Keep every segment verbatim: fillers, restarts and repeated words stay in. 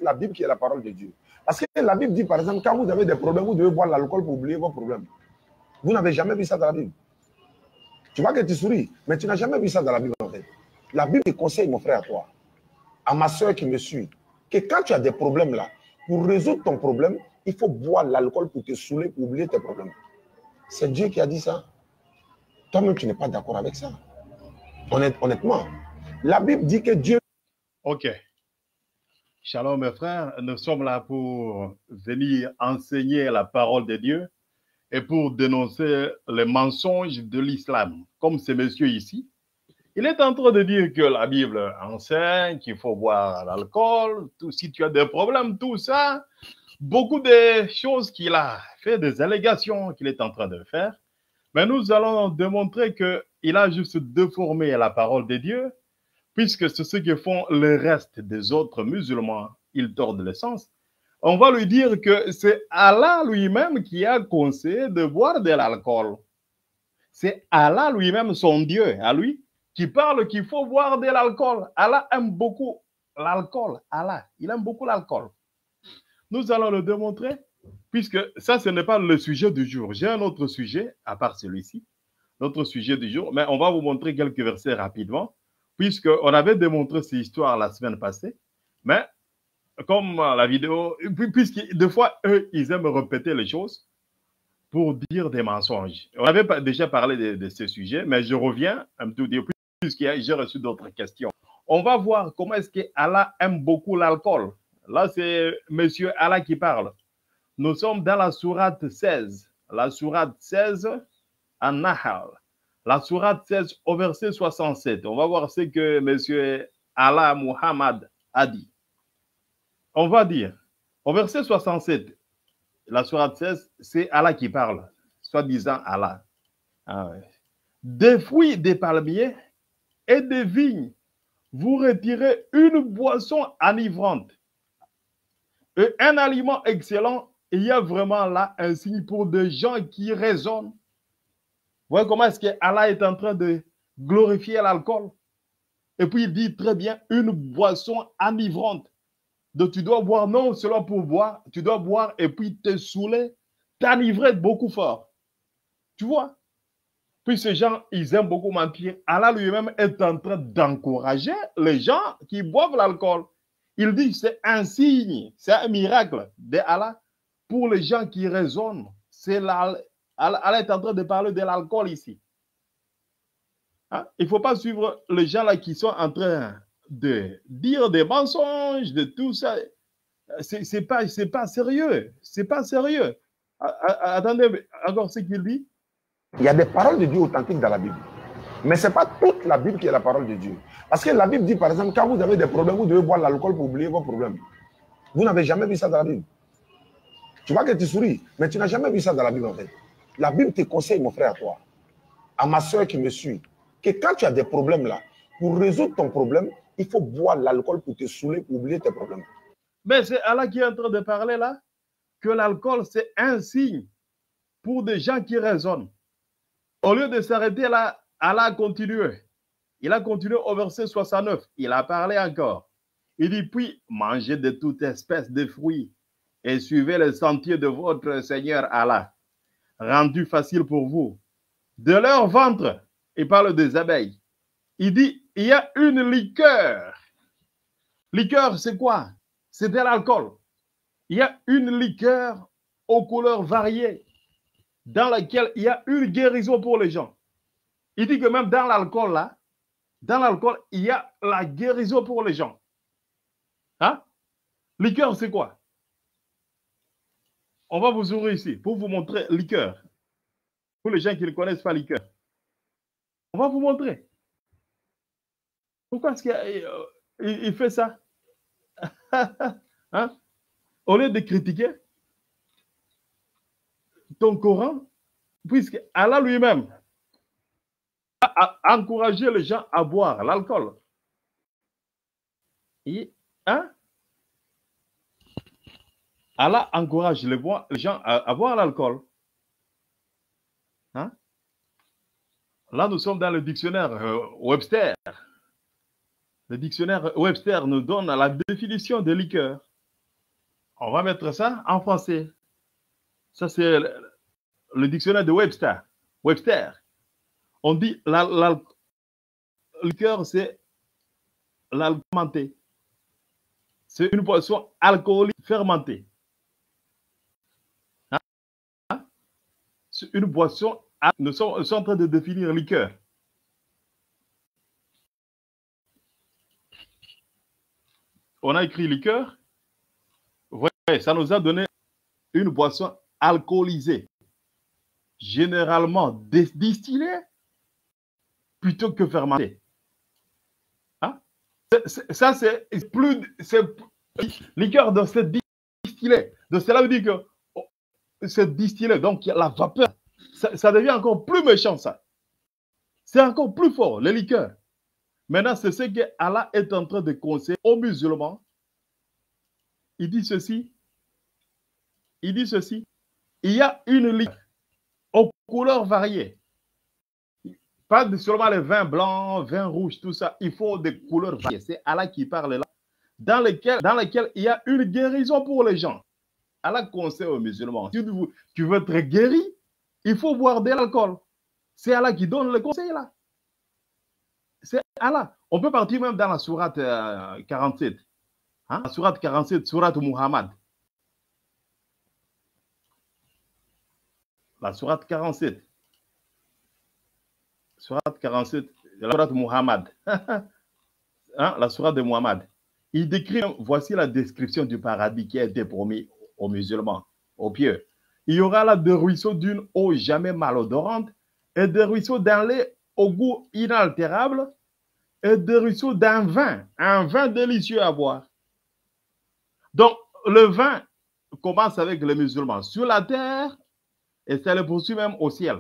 la Bible qui est la parole de Dieu. Parce que la Bible dit, par exemple, quand vous avez des problèmes, vous devez boire l'alcool pour oublier vos problèmes. Vous n'avez jamais vu ça dans la Bible. Tu vois que tu souris, mais tu n'as jamais vu ça dans la Bible en fait. La Bible te conseille, mon frère, à toi, à ma soeur qui me suit, que quand tu as des problèmes là, pour résoudre ton problème, il faut boire l'alcool pour te saouler, pour oublier tes problèmes. C'est Dieu qui a dit ça. Toi-même, tu n'es pas d'accord avec ça. Honnêt, honnêtement, la Bible dit que Dieu... Ok. Shalom, mes frères. Nous sommes là pour venir enseigner la parole de Dieu et pour dénoncer les mensonges de l'islam. Comme ce monsieur ici, il est en train de dire que la Bible enseigne qu'il faut boire l'alcool, si tu as des problèmes, tout ça. Beaucoup de choses qu'il a fait, des allégations qu'il est en train de faire. Mais nous allons démontrer qu'il a juste déformé la parole de Dieu, puisque c'est ce que font le reste des autres musulmans. Ils tordent le sens. On va lui dire que c'est Allah lui-même qui a conseillé de boire de l'alcool. C'est Allah lui-même, son Dieu, à lui, qui parle qu'il faut boire de l'alcool. Allah aime beaucoup l'alcool. Allah, il aime beaucoup l'alcool. Nous allons le démontrer, puisque ça, ce n'est pas le sujet du jour. J'ai un autre sujet, à part celui-ci, notre sujet du jour, mais on va vous montrer quelques versets rapidement, puisqu'on avait démontré ces histoires la semaine passée, mais comme la vidéo, puisque des fois, eux, ils aiment répéter les choses pour dire des mensonges. On avait déjà parlé de, de ce sujet, mais je reviens un tout petit peu, puisque j'ai reçu d'autres questions. On va voir comment est-ce que Allah aime beaucoup l'alcool. Là, c'est Monsieur Allah qui parle. Nous sommes dans la sourate seize. La sourate seize à Nahal. La sourate seize au verset soixante-sept. On va voir ce que Monsieur Allah Muhammad a dit. On va dire, au verset soixante-sept, la sourate seize, c'est Allah qui parle, soi-disant Allah. Ah ouais. Des fruits des palmiers et des vignes, vous retirez une boisson enivrante. Et un aliment excellent, il y a vraiment là un signe pour des gens qui raisonnent. Vous voyez comment est-ce que Allah est en train de glorifier l'alcool? Et puis il dit très bien, une boisson enivrante. Donc tu dois boire non seulement pour boire, tu dois boire et puis te saouler, t'enivrer beaucoup fort. Tu vois? Puis ces gens, ils aiment beaucoup mentir. Allah lui-même est en train d'encourager les gens qui boivent l'alcool. Il dit c'est un signe, c'est un miracle de Allah pour les gens qui raisonnent. C'est Allah, Allah est en train de parler de l'alcool ici. Hein? Il ne faut pas suivre les gens là qui sont en train de dire des mensonges, de tout ça. C'est pas, c'est pas sérieux. C'est pas sérieux. Attendez, encore ce qu'il dit. Il y a des paroles de Dieu authentiques dans la Bible. Mais ce n'est pas toute la Bible qui est la parole de Dieu. Parce que la Bible dit, par exemple, quand vous avez des problèmes, vous devez boire l'alcool pour oublier vos problèmes. Vous n'avez jamais vu ça dans la Bible. Tu vois que tu souris, mais tu n'as jamais vu ça dans la Bible en fait. La Bible te conseille, mon frère, à toi, à ma soeur qui me suit, que quand tu as des problèmes là, pour résoudre ton problème, il faut boire l'alcool pour te saouler, pour oublier tes problèmes. Mais c'est Allah qui est en train de parler là, que l'alcool c'est un signe pour des gens qui raisonnent. Au lieu de s'arrêter là, Allah a continué. Il a continué au verset soixante-neuf. Il a parlé encore. Il dit, puis, mangez de toute espèce de fruits et suivez les sentiers de votre Seigneur Allah, rendu facile pour vous. De leur ventre, il parle des abeilles. Il dit, il y a une liqueur. Liqueur, c'est quoi? C'est de l'alcool. Il y a une liqueur aux couleurs variées dans laquelle il y a une guérison pour les gens. Il dit que même dans l'alcool, là, dans l'alcool, il y a la guérison pour les gens. Hein? Liqueur, c'est quoi? On va vous ouvrir ici pour vous montrer liqueur. Pour les gens qui ne connaissent pas liqueur. On va vous montrer. Pourquoi est-ce qu'il il fait ça? Hein? Au lieu de critiquer ton Coran, puisque Allah lui-même a encouragé les gens à boire l'alcool. Hein? Allah encourage les, les gens à, à boire l'alcool. Hein? Là, nous sommes dans le dictionnaire euh, Webster. Le dictionnaire Webster nous donne la définition de liqueur. On va mettre ça en français. Ça, c'est le, le dictionnaire de Webster. Webster. On dit la, la, le liqueur, c'est l'alcoolisé. C'est une boisson alcoolique fermentée. Hein? Hein? C'est une boisson. Nous sommes, nous sommes en train de définir liqueur. On a écrit liqueur. Ouais, ça nous a donné une boisson alcoolisée, généralement distillée plutôt que fermentée. Hein? Ça, c'est plus. Liqueur de cette distillée. Donc, cela veut dire que oh, c'est distillé, donc il y a la vapeur. Ça, ça devient encore plus méchant, ça. C'est encore plus fort, les liqueurs. Maintenant, c'est ce que Allah est en train de conseiller aux musulmans. Il dit ceci. Il dit ceci. Il y a une liqueur aux couleurs variées. Pas seulement les vins blancs, vins rouges, tout ça. Il faut des couleurs variées. C'est Allah qui parle là. Dans lesquelles, dans lesquelles il y a une guérison pour les gens. Allah conseille aux musulmans. Si tu, tu veux être guéri, il faut boire de l'alcool. C'est Allah qui donne le conseil là. C'est Allah. On peut partir même dans la sourate euh, quarante-sept. Hein? La sourate quarante-sept, sourate Muhammad. La sourate quarante-sept. Sourate quarante-sept, la sourate Muhammad. Hein? La sourate de Muhammad. Il décrit, voici la description du paradis qui a été promis aux musulmans, aux pieux. Il y aura là des ruisseaux d'une eau jamais malodorante et des ruisseaux d'un lait au goût inaltérable et des ruisseaux d'un vin, un vin délicieux à boire. Donc, le vin commence avec les musulmans sur la terre et ça le poursuit même au ciel.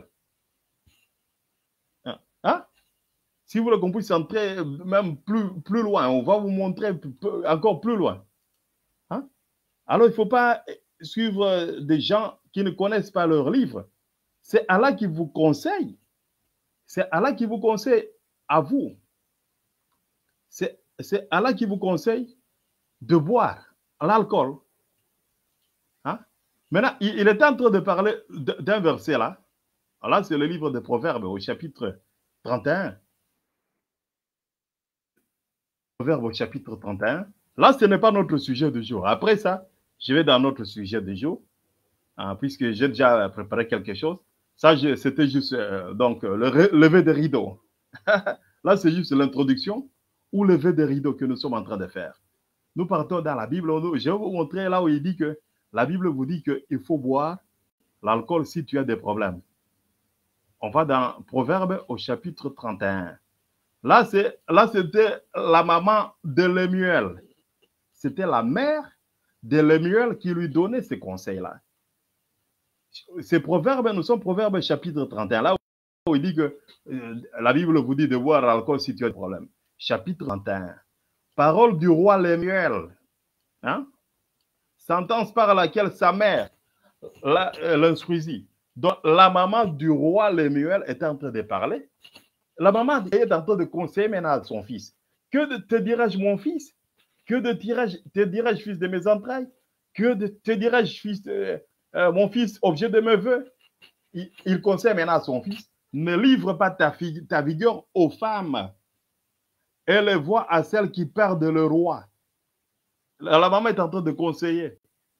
Hein? Si vous le comprenez, entrer même plus, plus loin, on va vous montrer encore plus loin. Hein? Alors, il ne faut pas suivre des gens qui ne connaissent pas leur livre. C'est Allah qui vous conseille. C'est Allah qui vous conseille à vous. C'est Allah qui vous conseille de boire l'alcool. Hein? Maintenant, il, il est en train de parler d'un verset là. Là, c'est le livre des Proverbes au chapitre trente et un. Proverbes au chapitre trente et un. Là, ce n'est pas notre sujet du jour. Après ça, je vais dans notre sujet du jour, hein, puisque j'ai déjà préparé quelque chose. Ça, c'était juste euh, donc, le lever des rideaux. Là, c'est juste l'introduction ou lever des rideaux que nous sommes en train de faire. Nous partons dans la Bible. Je vais vous montrer là où il dit que la Bible vous dit qu'il faut boire l'alcool si tu as des problèmes. On va dans Proverbes au chapitre trente et un. Là, c'était la maman de Lemuel. C'était la mère de Lemuel qui lui donnait ces conseils-là. Ces proverbes, nous sommes Proverbes chapitre trente et un. Là où il dit que euh, la Bible vous dit de boire l'alcool si tu as des problèmes. Chapitre trente et un. Parole du roi Lemuel. Hein? Sentence par laquelle sa mère l'instruisit. Donc, la maman du roi Lemuel est en train de parler. La maman est en train de conseiller maintenant à son fils. Que te dirais-je, mon fils? Que te dirais-je, te dirais-je, fils de mes entrailles? Que te dirais-je, fils de, euh, mon fils, objet de mes voeux? Il, il conseille maintenant à son fils. Ne livre pas ta, ta vigueur aux femmes et les voix à celles qui perdent le roi. La, la maman est en train de conseiller.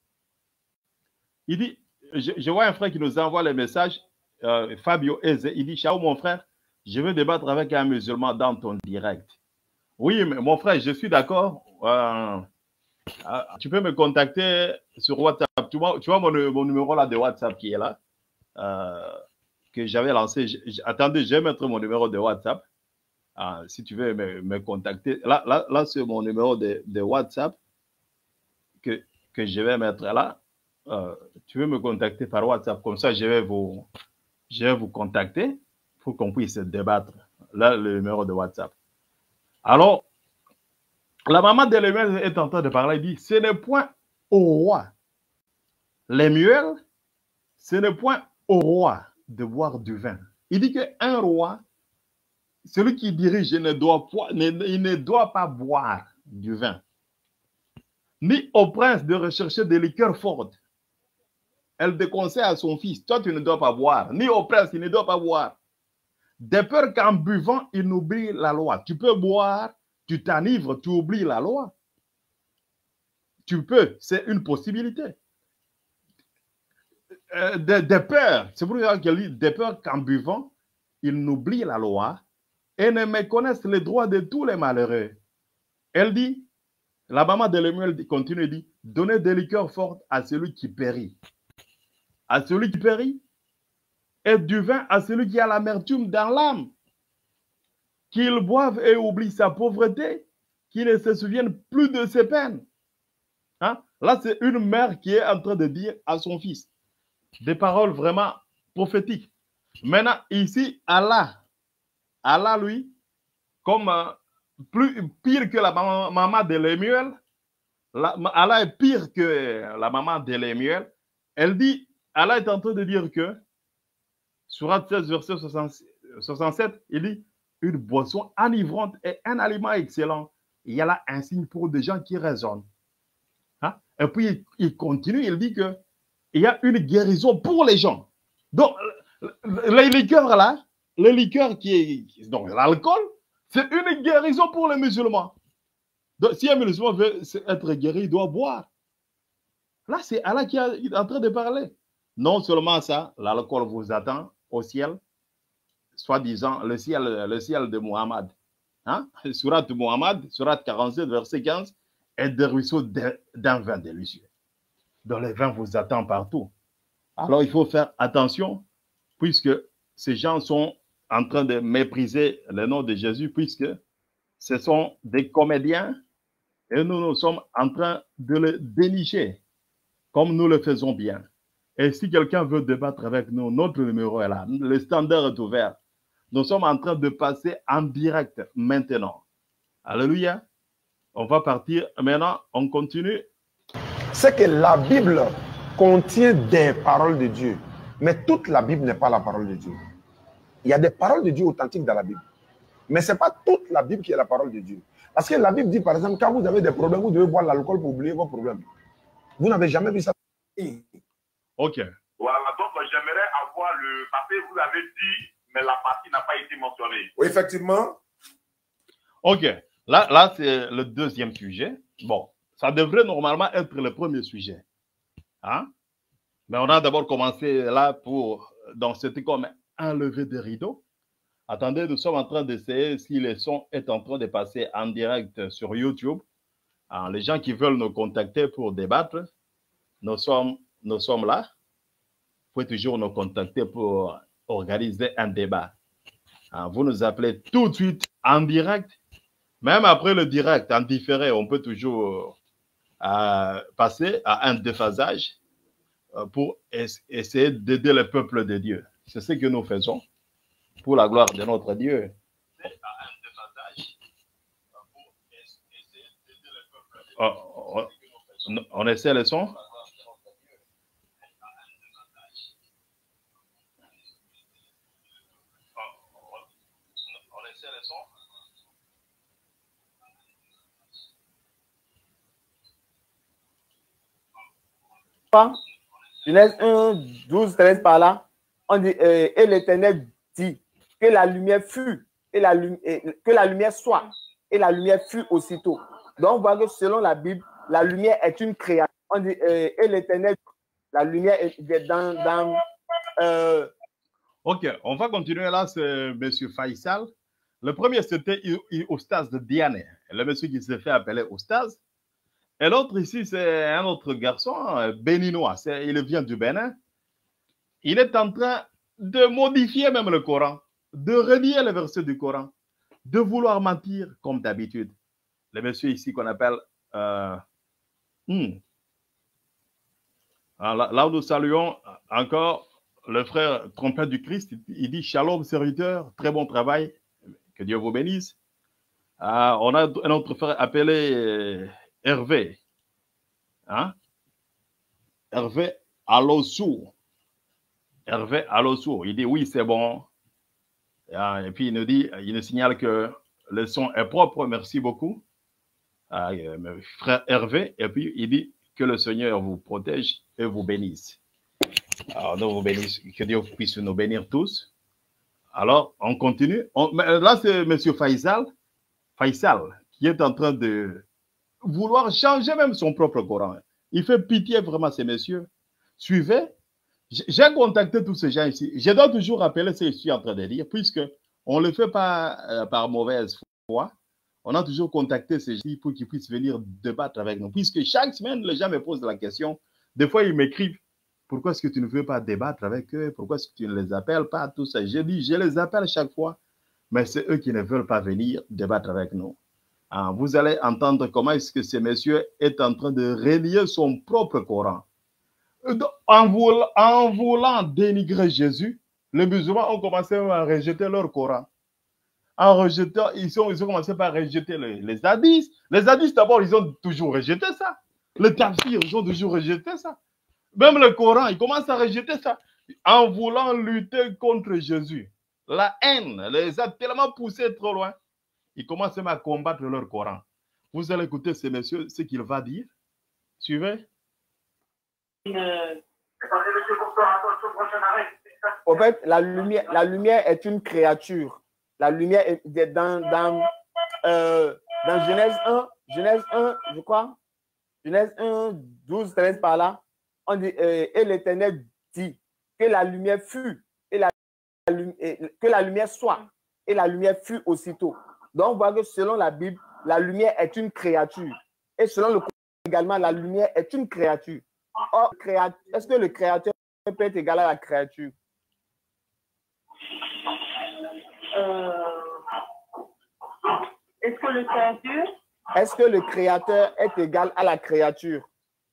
Il dit, je, je vois un frère qui nous envoie les messages, euh, Fabio Eze, il dit, ciao mon frère, je veux débattre avec un musulman dans ton direct. Oui, mais mon frère, je suis d'accord. Euh, euh, tu peux me contacter sur WhatsApp. Tu vois, tu vois mon, mon numéro là de WhatsApp qui est là, euh, que j'avais lancé. Je, je, attendez, je vais mettre mon numéro de WhatsApp. Euh, si tu veux me, me contacter. Là, là, là c'est mon numéro de, de WhatsApp que, que je vais mettre là. Euh, tu veux me contacter par WhatsApp. Comme ça, je vais vous, je vais vous contacter pour qu'on puisse débattre. Là, le numéro de WhatsApp. Alors, la maman de Lemuel est en train de parler. Elle dit, ce n'est point au roi. Lemuel, ce n'est point au roi de boire du vin. Il dit qu'un roi, celui qui dirige, ne doit pas, ne, il ne doit pas boire du vin. ni au prince de rechercher des liqueurs fortes. Elle déconseille à son fils, toi tu ne dois pas boire, ni au prince, il ne doit pas boire. De peur qu'en buvant, il n'oublie la loi. Tu peux boire, tu t'enivres, tu oublies la loi. Tu peux, c'est une possibilité. Euh, de, de peur, c'est pour ça qu'elle dit, de peur qu'en buvant, il n'oublie la loi et ne méconnaisse les droits de tous les malheureux. Elle dit, la maman de Lemuel continue et dit, donnez des liqueurs fortes à celui qui périt. À celui qui périt, et du vin à celui qui a l'amertume dans l'âme. Qu'il boive et oublie sa pauvreté, qu'il ne se souvienne plus de ses peines. Hein? Là, c'est une mère qui est en train de dire à son fils des paroles vraiment prophétiques. Maintenant, ici, Allah, Allah, lui, comme euh, plus pire que la maman, maman de Lemuel, la, Allah est pire que la maman de Lemuel. Elle dit, Allah est en train de dire que, Sourate seize, verset soixante-sept, il dit, une boisson enivrante est un aliment excellent. Il y a là un signe pour des gens qui raisonnent. Hein? Et puis, il, il continue, il dit que il y a une guérison pour les gens. Donc, les liqueurs là, les liqueurs qui est, donc l'alcool, c'est une guérison pour les musulmans. Donc, si un musulman veut être guéri, il doit boire. Là, c'est Allah qui est en train de parler. Non seulement ça, l'alcool vous attend au ciel, soi-disant le ciel, le ciel de Muhammad. Hein? Surat Muhammad, surat quarante-sept, verset quinze, et des ruisseaux d'un vin délicieux. Donc les vins vous attendent partout. Alors il faut faire attention, puisque ces gens sont en train de mépriser le nom de Jésus, puisque ce sont des comédiens, et nous, nous sommes en train de le dénicher, comme nous le faisons bien. Et si quelqu'un veut débattre avec nous, notre numéro est là. Le standard est ouvert. Nous sommes en train de passer en direct maintenant. Alléluia. On va partir. Maintenant, on continue. C'est que la Bible contient des paroles de Dieu. Mais toute la Bible n'est pas la parole de Dieu. Il y a des paroles de Dieu authentiques dans la Bible. Mais ce n'est pas toute la Bible qui est la parole de Dieu. Parce que la Bible dit, par exemple, quand vous avez des problèmes, vous devez boire l'alcool pour oublier vos problèmes. Vous n'avez jamais vu ça. Ok. Voilà, donc j'aimerais avoir le... Parce que vous avez dit, mais la partie n'a pas été mentionnée. Oui, effectivement. Ok. Là, là c'est le deuxième sujet. Bon, ça devrait normalement être le premier sujet. Hein? Mais on a d'abord commencé là pour... Donc, c'était comme un lever de rideau. Attendez, nous sommes en train d'essayer si le son est en train de passer en direct sur YouTube. Alors, les gens qui veulent nous contacter pour débattre, nous sommes, nous sommes là. Vous pouvez toujours nous contacter pour organiser un débat. Alors, vous nous appelez tout de suite en direct. Même après le direct, en différé, on peut toujours euh, passer à un déphasage euh, pour es essayer d'aider le peuple de Dieu. C'est ce que nous faisons pour la gloire de notre Dieu. Oh, oh, on essaie le son. Genèse un, douze, treize par là, on dit, euh, et l'Éternel dit que la lumière fut, et la, et, que la lumière soit, et la lumière fut aussitôt. Donc, on voit que selon la Bible, la lumière est une création. On dit, euh, et l'Éternel, la lumière est dans... dans euh... Ok, on va continuer là, c'est M. Faisal. Le premier, c'était Oustaz de Diane, le monsieur qui s'est fait appeler Oustaz. Et l'autre ici, c'est un autre garçon, béninois, il vient du Bénin. Il est en train de modifier même le Coran, de relier les versets du Coran, de vouloir mentir comme d'habitude. Le monsieur ici qu'on appelle... Euh, hmm. là, là où nous saluons encore le frère trompette du Christ, il dit « Shalom, serviteur, très bon travail, que Dieu vous bénisse. Euh, » On a un autre frère appelé... Hervé, hein? Hervé Alossou. Hervé Alossou. Il dit oui, c'est bon. Et puis il nous dit, il nous signale que le son est propre. Merci beaucoup. à euh, frère Hervé, et puis il dit que le Seigneur vous protège et vous bénisse. Alors, nous vous bénisse, que Dieu puisse nous bénir tous. Alors, on continue. On, là, c'est M. Faisal, Faisal qui est en train de vouloir changer même son propre Coran. Il fait pitié vraiment ces messieurs. Suivez. J'ai contacté tous ces gens ici. Je dois toujours rappeler ce que je suis en train de dire, puisque on ne le fait pas euh, par mauvaise foi. On a toujours contacté ces gens pour qu'ils puissent venir débattre avec nous. Puisque chaque semaine, les gens me posent la question. Des fois, ils m'écrivent. Pourquoi est-ce que tu ne veux pas débattre avec eux? Pourquoi est-ce que tu ne les appelles pas? Tout ça. Je dis, je les appelle chaque fois. Mais c'est eux qui ne veulent pas venir débattre avec nous. Ah, vous allez entendre comment est-ce que ce monsieur est en train de relier son propre Coran. En voulant, en voulant dénigrer Jésus, les musulmans ont commencé à rejeter leur Coran. En rejetant, ils ont, ils ont commencé par rejeter les, les hadiths. Les hadiths, d'abord, ils ont toujours rejeté ça. Le tafsir, ils ont toujours rejeté ça. Même le Coran, ils commencent à rejeter ça. En voulant lutter contre Jésus. La haine les a tellement poussés trop loin. Ils commencent même à combattre leur Coran. Vous allez écouter ce monsieur, ce qu'il va dire. Suivez. En fait, la lumière, la lumière est une créature. La lumière est dans, dans, euh, dans Genèse un, Genèse un, je crois, Genèse un, douze, treize par là, on dit, euh, et l'Éternel dit que la lumière fut, et la, et, que la lumière soit, et la lumière fut aussitôt. Donc, on voit que selon la Bible, la lumière est une créature. Et selon le Coran également, la lumière est une créature. Or, est-ce que le créateur peut être égal à la créature? Euh, Est-ce que le créateur Est-ce que le créateur est égal à la créature?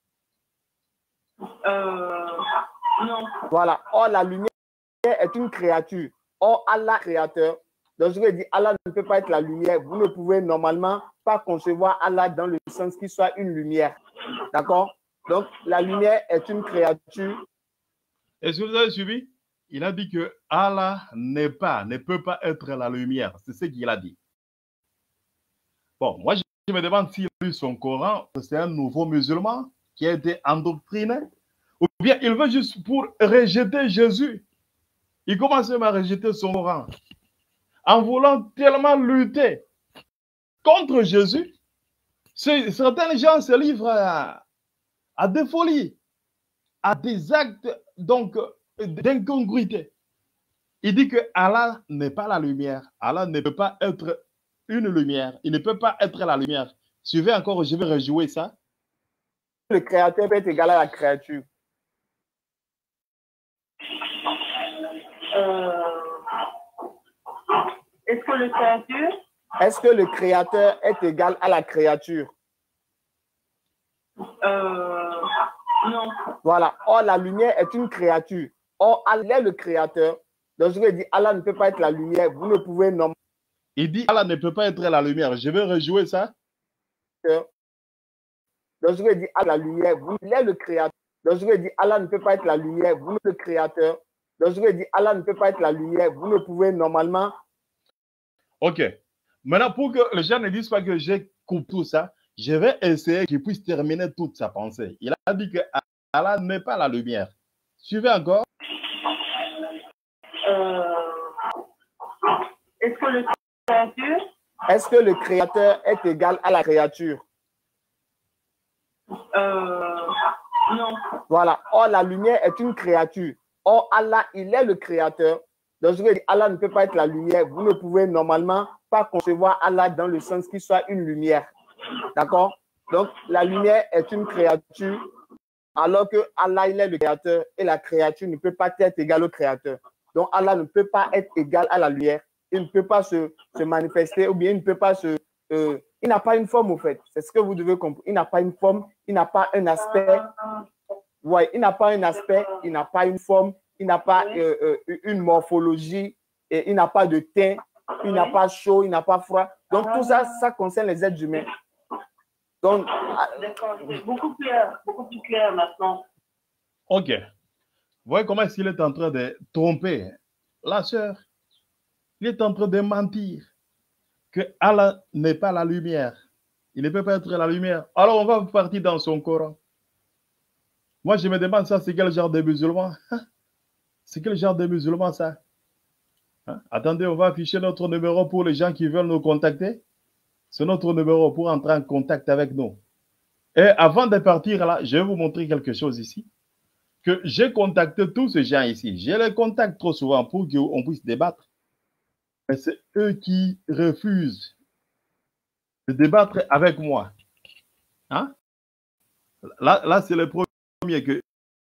euh, Non. Voilà. Or, la lumière est une créature. Or, Allah créateur. Donc, je vais dire, Allah ne peut pas être la lumière. Vous ne pouvez normalement pas concevoir Allah dans le sens qu'il soit une lumière. D'accord? Donc, la lumière est une créature. Est-ce que vous avez suivi? Il a dit que Allah n'est pas, ne peut pas être la lumière. C'est ce qu'il a dit. Bon, moi, je me demande s'il a lu son Coran, c'est un nouveau musulman qui a été endoctriné, ou bien il veut juste pour rejeter Jésus. Il commence même à rejeter son Coran. En voulant tellement lutter contre Jésus, certains gens se livrent à, à des folies, à des actes donc d'incongruité. Il dit que Allah n'est pas la lumière. Allah ne peut pas être une lumière. Il ne peut pas être la lumière. Suivez encore, je vais rejouer ça. Le créateur peut être égal à la créature. Euh, Est-ce que le créateur Est-ce que le créateur est égal à la créature? euh, Non. Voilà. Or, la lumière est une créature. Or, Allah est le créateur. Donc, je vais dire, Allah ne peut pas être la lumière. Vous ne pouvez non. Il dit, Allah ne peut pas être la lumière. Je vais rejouer ça. Donc, je vais dire, Allah, la lumière, vous êtes le créateur. Donc, je vais dire, Allah ne peut pas être la lumière. Vous êtes le créateur. Donc, je vais dire, Allah ne peut pas être la lumière. Vous ne pouvez normalement. Ok. Maintenant, pour que les gens ne disent pas que j'ai coupé tout ça, je vais essayer qu'il puisse terminer toute sa pensée. Il a dit que Allah n'est pas la lumière. Suivez encore. Euh, Est-ce que le créateur Est-ce que le créateur est égal à la créature? euh, Non. Voilà. Or, la lumière est une créature. Or, Allah, il est le créateur. Donc, je vais dire, Allah ne peut pas être la lumière. Vous ne pouvez normalement pas concevoir Allah dans le sens qu'il soit une lumière. D'accord? Donc, la lumière est une créature, alors que Allah, il est le créateur et la créature ne peut pas être égale au créateur. Donc, Allah ne peut pas être égal à la lumière. Il ne peut pas se, se manifester ou bien il ne peut pas se... Euh, il n'a pas une forme, au fait. C'est ce que vous devez comprendre. Il n'a pas une forme, il n'a pas un aspect. Ouais, il n'a pas un aspect, il n'a pas une forme, il n'a pas euh, euh, une morphologie, et il n'a pas de teint, il n'a pas chaud, il n'a pas froid. Donc, tout ça, ça concerne les êtres humains. Donc, d'accord, c'est beaucoup clair, beaucoup plus clair maintenant. Ok. Vous voyez comment est-ce qu'il est en train de tromper la sœur? Il est en train de mentir que Allah n'est pas la lumière. Il ne peut pas être la lumière. Alors on va partir dans son Coran. Moi, je me demande ça, c'est quel genre de musulman? C'est quel genre de musulman ça? Hein? Attendez, on va afficher notre numéro pour les gens qui veulent nous contacter. C'est notre numéro pour entrer en contact avec nous. Et avant de partir là, je vais vous montrer quelque chose ici. Que j'ai contacté tous ces gens ici. Je les contacte trop souvent pour qu'on puisse débattre. Mais c'est eux qui refusent de débattre avec moi. Hein? Là, là c'est le premier que,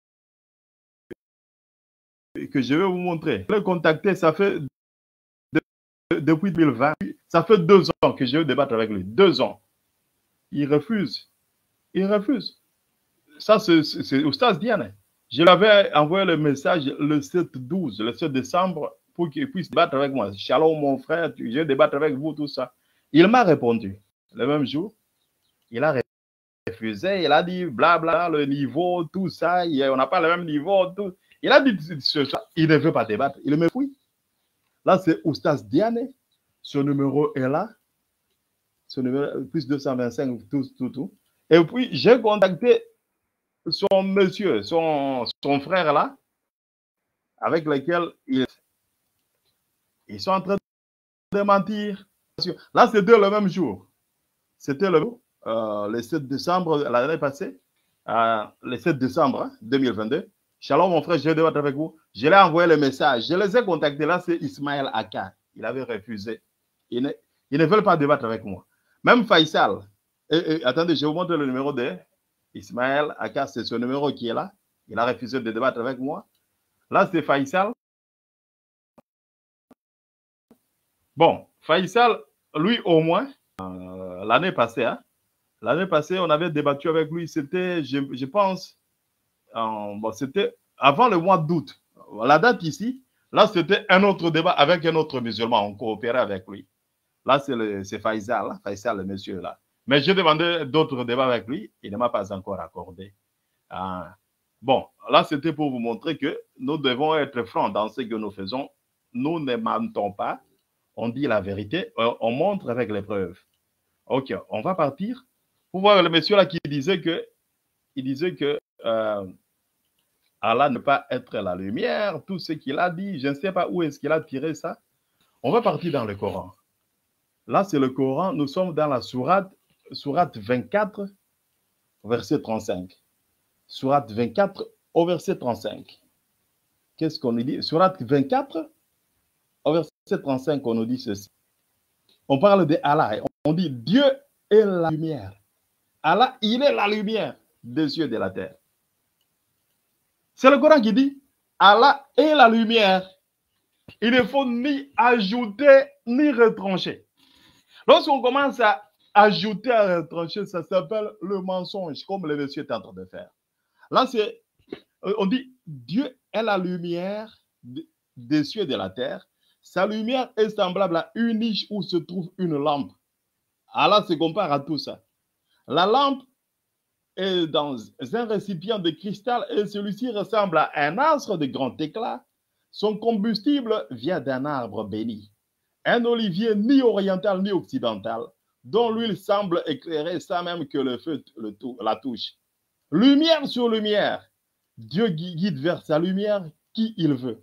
que je vais vous montrer. Je l'ai contacté, ça fait de, depuis deux mille vingt. Ça fait deux ans que je veux débattre avec lui. Deux ans. Il refuse. Il refuse. Ça, c'est Oustaz Diane. Je l'avais envoyé le message le sept douze, le sept décembre, pour qu'il puisse débattre avec moi. Shalom, mon frère, je vais débattre avec vous, tout ça. Il m'a répondu. Le même jour, il a refusé. Il a dit blabla, le niveau, tout ça. On n'a pas le même niveau. Tout. Il a dit ce soir, il ne veut pas débattre. Il me fouille. Là, c'est Oustaz Diane. Son numéro est là. Son numéro, plus deux cent vingt-cinq, tout, tout, tout. Et puis, j'ai contacté son monsieur, son, son frère là, avec lequel il, ils sont en train de mentir. Là, c'était le même jour. C'était le, euh, le sept décembre l'année passée, euh, le sept décembre hein, deux mille vingt-deux. Shalom, mon frère, je vais débattre avec vous. Je l'ai envoyé le message. Je les ai contactés. Là, c'est Ismaël Aka. Il avait refusé. Ils ne, ils ne veulent pas débattre avec moi. Même Faisal. Et, et, attendez, je vous montre le numéro de Ismaël Aka. C'est ce numéro qui est là. Il a refusé de débattre avec moi. Là, c'est Faisal. Bon, Faisal, lui au moins, euh, l'année passée, hein, l'année passée, on avait débattu avec lui. C'était, je, je pense, euh, bon, c'était avant le mois d'août. La date ici, là, c'était un autre débat avec un autre musulman. On coopérait avec lui. Là, c'est Faisal, hein, Faisal, le monsieur là. Mais j'ai demandé d'autres débats avec lui. Il ne m'a pas encore accordé. Ah. Bon, là, c'était pour vous montrer que nous devons être francs dans ce que nous faisons. Nous ne mentons pas. On dit la vérité. On montre avec les preuves. OK, on va partir. Pour voir le monsieur là qui disait que, il disait que euh, Allah ne peut pas être la lumière. Tout ce qu'il a dit, je ne sais pas où est-ce qu'il a tiré ça. On va partir dans le Coran. Là, c'est le Coran. Nous sommes dans la sourate, sourate vingt-quatre, verset trente-cinq. Sourate vingt-quatre, au verset trente-cinq. Qu'est-ce qu'on nous dit? Sourate vingt-quatre, au verset trente-cinq, on nous dit ceci. On parle de Allah. On dit Dieu est la lumière. Allah, il est la lumière des cieux et de la terre. C'est le Coran qui dit Allah est la lumière. Il ne faut ni ajouter ni retrancher. Lorsqu'on commence à ajouter, à retrancher, ça s'appelle le mensonge, comme le monsieur est en train de faire. Là, c'est, on dit, Dieu est la lumière des cieux et de la terre. Sa lumière est semblable à une niche où se trouve une lampe. Allah se compare à tout ça. La lampe est dans un récipient de cristal et celui-ci ressemble à un astre de grand éclat. Son combustible vient d'un arbre béni. Un olivier ni oriental ni occidental, dont l'huile semble éclairer sans même que le feu le la touche. Lumière sur lumière, Dieu guide vers sa lumière qui il veut.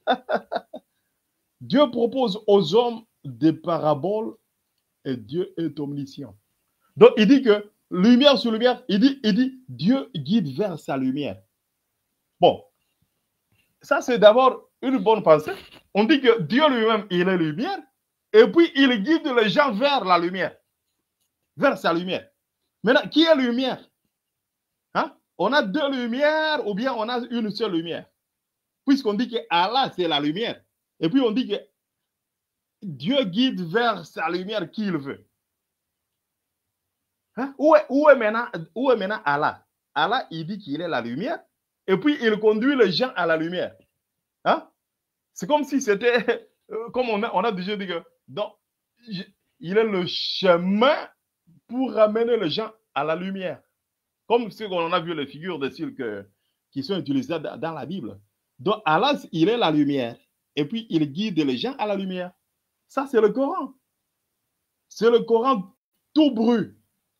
Dieu propose aux hommes des paraboles et Dieu est omniscient. Donc il dit que lumière sur lumière, il dit, il dit Dieu guide vers sa lumière. Bon, ça c'est d'abord une bonne pensée. On dit que Dieu lui-même, il est lumière, et puis il guide les gens vers la lumière, vers sa lumière. Maintenant, qui est lumière? Hein? On a deux lumières ou bien on a une seule lumière? Puisqu'on dit que Allah, c'est la lumière. Et puis on dit que Dieu guide vers sa lumière qui il veut. Hein? Où, est, où, est maintenant, où est maintenant Allah? Allah, il dit qu'il est la lumière, et puis il conduit les gens à la lumière. Hein? C'est comme si c'était, comme on a, on a déjà dit que, donc, il est le chemin pour ramener les gens à la lumière. Comme ce qu'on a vu les figures de style que, qui sont utilisées dans la Bible. Donc, Allah, il est la lumière. Et puis, il guide les gens à la lumière. Ça, c'est le Coran. C'est le Coran tout brut.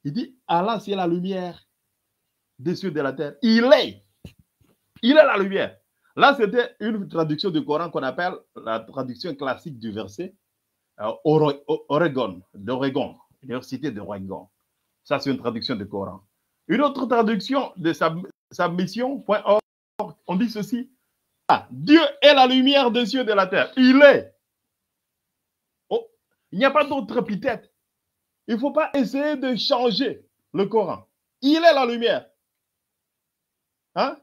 Il dit, Allah, c'est la lumière des cieux et de la terre. Il est. Il est la lumière. Là, c'était une traduction du Coran qu'on appelle la traduction classique du verset euh, Oregon, d'Oregon, l'université d'Oregon. Ça, c'est une traduction du Coran. Une autre traduction de submission point org, on dit ceci. Ah, Dieu est la lumière des cieux et de la terre. Il est. Oh, il n'y a pas d'autre épithète. Il ne faut pas essayer de changer le Coran. Il est la lumière. Hein?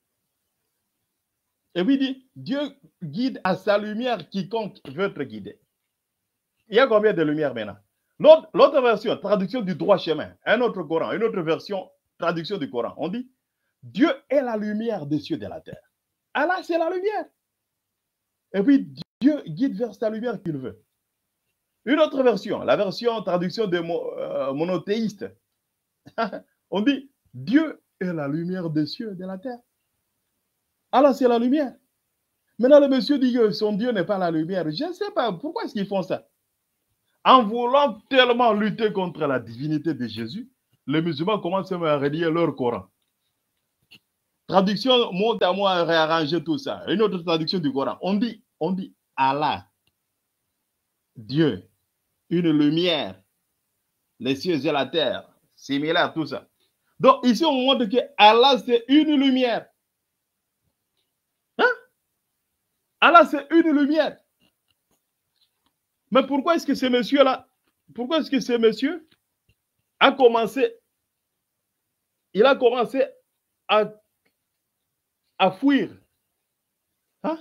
Et puis il dit, Dieu guide à sa lumière quiconque veut être guidé. Il y a combien de lumières maintenant? L'autre version, traduction du droit chemin, un autre Coran, une autre version, traduction du Coran. On dit, Dieu est la lumière des cieux et de la terre. Allah, c'est la lumière. Et puis, Dieu guide vers sa lumière qu'il veut. Une autre version, la version, traduction de euh, monothéiste. On dit, Dieu est la lumière des cieux et de la terre. Allah, c'est la lumière. Maintenant, le monsieur dit que son Dieu n'est pas la lumière. Je ne sais pas, pourquoi est-ce qu'ils font ça? En voulant tellement lutter contre la divinité de Jésus, les musulmans commencent à relier leur Coran. Traduction, mot à mot, à réarranger tout ça. Une autre traduction du Coran. On dit, on dit Allah, Dieu, une lumière, les cieux et la terre, similaire, tout ça. Donc ici, on montre que Allah, c'est une lumière. Hein? Allah, c'est une lumière. Mais pourquoi est-ce que ce monsieur-là, pourquoi est-ce que ce monsieur a commencé, il a commencé à, à fuir? Hein?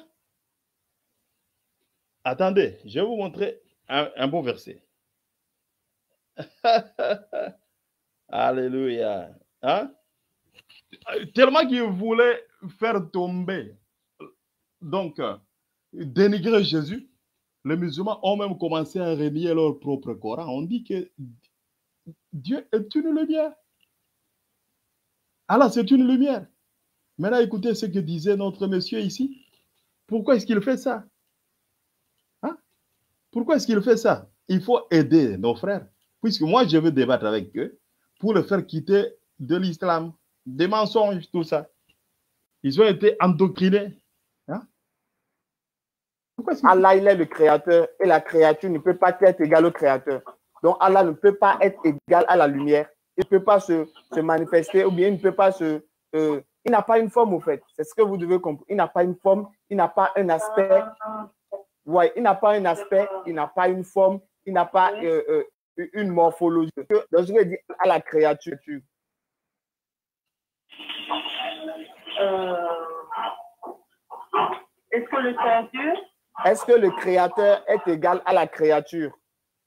Attendez, je vais vous montrer un, un bon verset. Alléluia. Hein? Tellement qu'il voulait faire tomber, donc, dénigrer Jésus, les musulmans ont même commencé à renier leur propre Coran. On dit que Dieu est une lumière. Allah, c'est une lumière. Maintenant, écoutez ce que disait notre monsieur ici. Pourquoi est-ce qu'il fait ça? Hein? Pourquoi est-ce qu'il fait ça? Il faut aider nos frères. Puisque moi, je veux débattre avec eux pour les faire quitter de l'islam, des mensonges, tout ça. Ils ont été endoctrinés. Hein? Allah, il est le créateur et la créature ne peut pas être égale au créateur. Donc, Allah ne peut pas être égal à la lumière. Il ne peut pas se, se manifester ou bien il ne peut pas se... Euh, il n'a pas une forme, au fait. C'est ce que vous devez comprendre. Il n'a pas une forme, il n'a pas un aspect. Ouais, il n'a pas un aspect, il n'a pas une forme, il n'a pas euh, euh, une morphologie. Donc, je vais dire à la créature. Euh, Est-ce que le créateur Est-ce que le créateur est égal à la créature?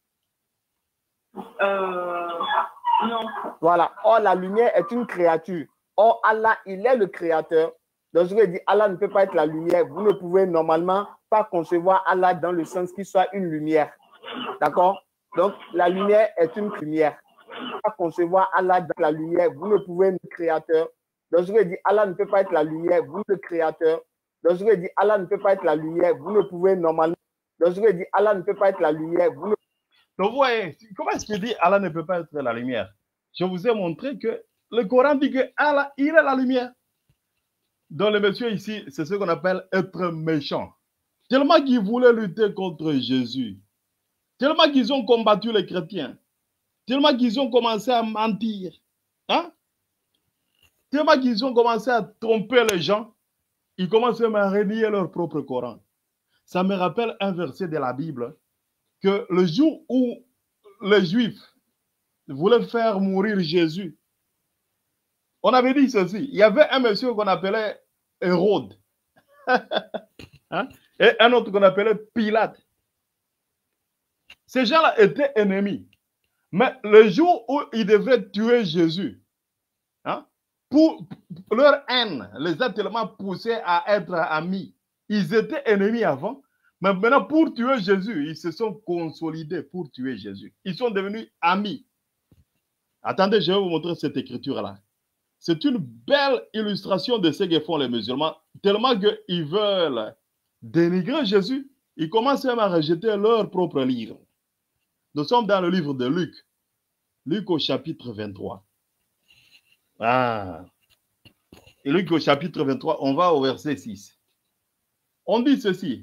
euh, Non. Voilà. Or, la lumière est une créature. Or, Allah, il est le créateur. Donc, je vais dire, Allah ne peut pas être la lumière. Vous ne pouvez normalement pas concevoir Allah dans le sens qu'il soit une lumière. D'accord? Donc, la lumière est une lumière. Pas concevoir Allah dans la lumière. Vous ne pouvez être le créateur. Donc, je vais dire, Allah ne peut pas être la lumière. Vous, le créateur. Donc, je vais dire, Allah ne peut pas être la lumière. Vous ne pouvez normalement. Donc, je vais dire, Allah ne peut pas être la lumière. Vous ne... Donc, vous voyez, comment est-ce qu'il dit Allah ne peut pas être la lumière? Je vous ai montré que le Coran dit que Allah, il est la lumière. Donc, le monsieur ici, c'est ce qu'on appelle être méchant. Tellement qu'ils voulaient lutter contre Jésus. Tellement qu'ils ont combattu les chrétiens. Tellement qu'ils ont commencé à mentir. Hein? Tellement qu'ils ont commencé à tromper les gens. Ils commencent même à renier leur propre Coran. Ça me rappelle un verset de la Bible que le jour où les Juifs voulaient faire mourir Jésus, on avait dit ceci. Il y avait un monsieur qu'on appelait Hérode. Hein? Et un autre qu'on appelait Pilate. Ces gens-là étaient ennemis. Mais le jour où ils devaient tuer Jésus, hein, pour leur haine les a tellement poussés à être amis. Ils étaient ennemis avant, mais maintenant pour tuer Jésus, ils se sont consolidés pour tuer Jésus. Ils sont devenus amis. Attendez, je vais vous montrer cette écriture-là. C'est une belle illustration de ce que font les musulmans, tellement qu'ils veulent dénigrer Jésus. Ils commencent même à rejeter leur propre livre. Nous sommes dans le livre de Luc. Luc au chapitre vingt-trois. Ah. Et Luc au chapitre vingt-trois, on va au verset six. On dit ceci.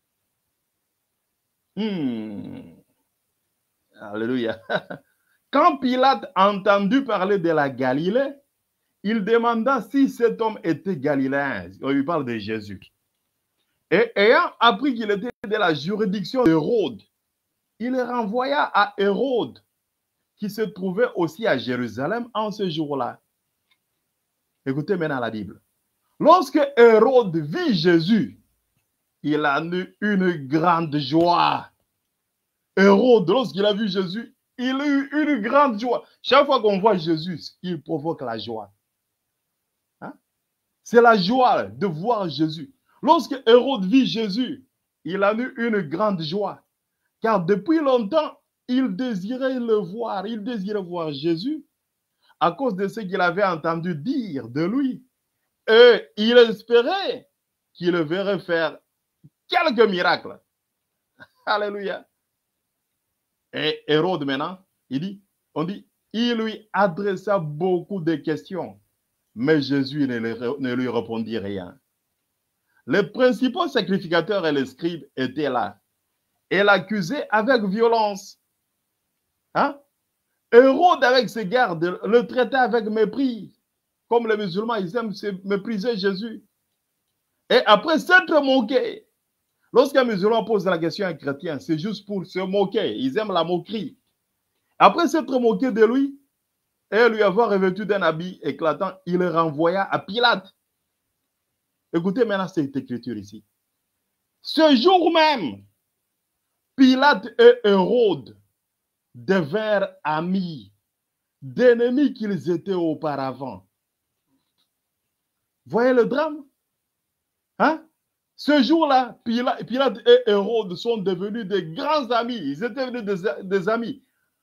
Hmm. Alléluia. Quand Pilate a entendu parler de la Galilée, il demanda si cet homme était galiléen. On lui parle de Jésus. Et ayant appris qu'il était de la juridiction d'Hérode, il le renvoya à Hérode, qui se trouvait aussi à Jérusalem en ce jour-là. Écoutez maintenant la Bible. Lorsque Hérode vit Jésus, il a eu une grande joie. Hérode, lorsqu'il a vu Jésus, il a eu une grande joie. Chaque fois qu'on voit Jésus, il provoque la joie. Hein? C'est la joie de voir Jésus. Lorsque Hérode vit Jésus, il a eu une grande joie. Car depuis longtemps, il désirait le voir. Il désirait voir Jésus à cause de ce qu'il avait entendu dire de lui. Et il espérait qu'il le verrait faire quelques miracles. Alléluia. Et Hérode maintenant, il dit, on dit, il lui adressa beaucoup de questions, mais Jésus ne, le, ne lui répondit rien. Les principaux sacrificateurs et les scribes étaient là et l'accusaient avec violence. Hein? Hérode, avec ses gardes, le traitait avec mépris, comme les musulmans, ils aiment se mépriser Jésus. Et après s'être moqué, lorsqu'un musulman pose la question à un chrétien, c'est juste pour se moquer. Ils aiment la moquerie. Après s'être moqué de lui et lui avoir revêtu d'un habit éclatant, il le renvoya à Pilate. Écoutez maintenant cette écriture ici. Ce jour même, Pilate et Hérode devinrent amis, d'ennemis qu'ils étaient auparavant. Voyez le drame? Hein? Ce jour-là, Pilate, Pilate et Hérode sont devenus des grands amis. Ils étaient devenus des, des amis.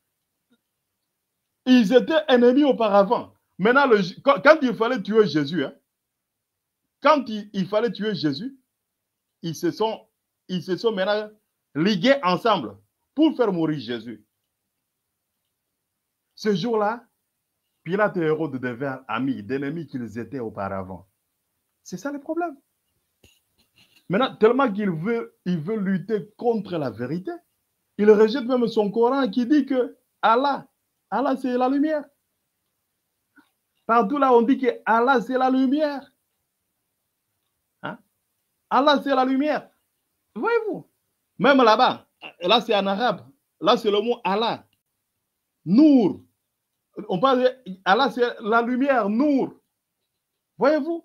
Ils étaient ennemis auparavant. Maintenant, le, quand, quand il fallait tuer Jésus, hein, quand il, il fallait tuer Jésus, ils se sont, ils se sont maintenant ligués ensemble pour faire mourir Jésus. Ce jour-là, Pilate et Hérode devinrent amis, d'ennemis qu'ils étaient auparavant. C'est ça le problème. Maintenant, tellement qu'il veut, il veut lutter contre la vérité, il rejette même son Coran qui dit que Allah, Allah c'est la lumière. Partout là, on dit que Allah c'est la lumière. Hein? Allah c'est la lumière. Voyez-vous? Même là-bas, là c'est en arabe, là c'est le mot Allah. Nour. On parle de Allah c'est la lumière, Nour. Voyez-vous?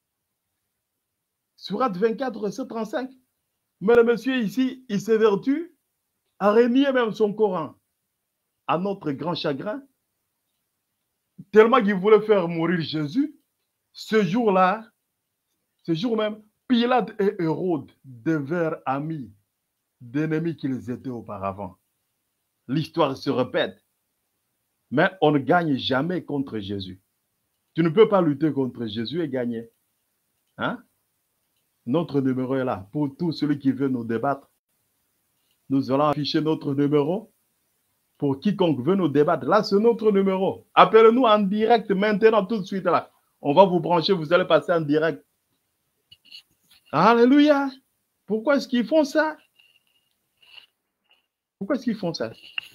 Sourate vingt-quatre, verset trente-cinq. Mais le monsieur ici, il s'évertue à renier même son Coran. À notre grand chagrin, tellement qu'il voulait faire mourir Jésus, ce jour-là, ce jour même, Pilate et Hérode devinrent amis, d'ennemis qu'ils étaient auparavant. L'histoire se répète, mais on ne gagne jamais contre Jésus. Tu ne peux pas lutter contre Jésus et gagner. Hein? Notre numéro est là. Pour tout celui qui veut nous débattre, nous allons afficher notre numéro. Pour quiconque veut nous débattre, là, c'est notre numéro. Appelez-nous en direct maintenant, tout de suite là. On va vous brancher, vous allez passer en direct. Alléluia. Pourquoi est-ce qu'ils font ça? Pourquoi est-ce qu'ils font ça?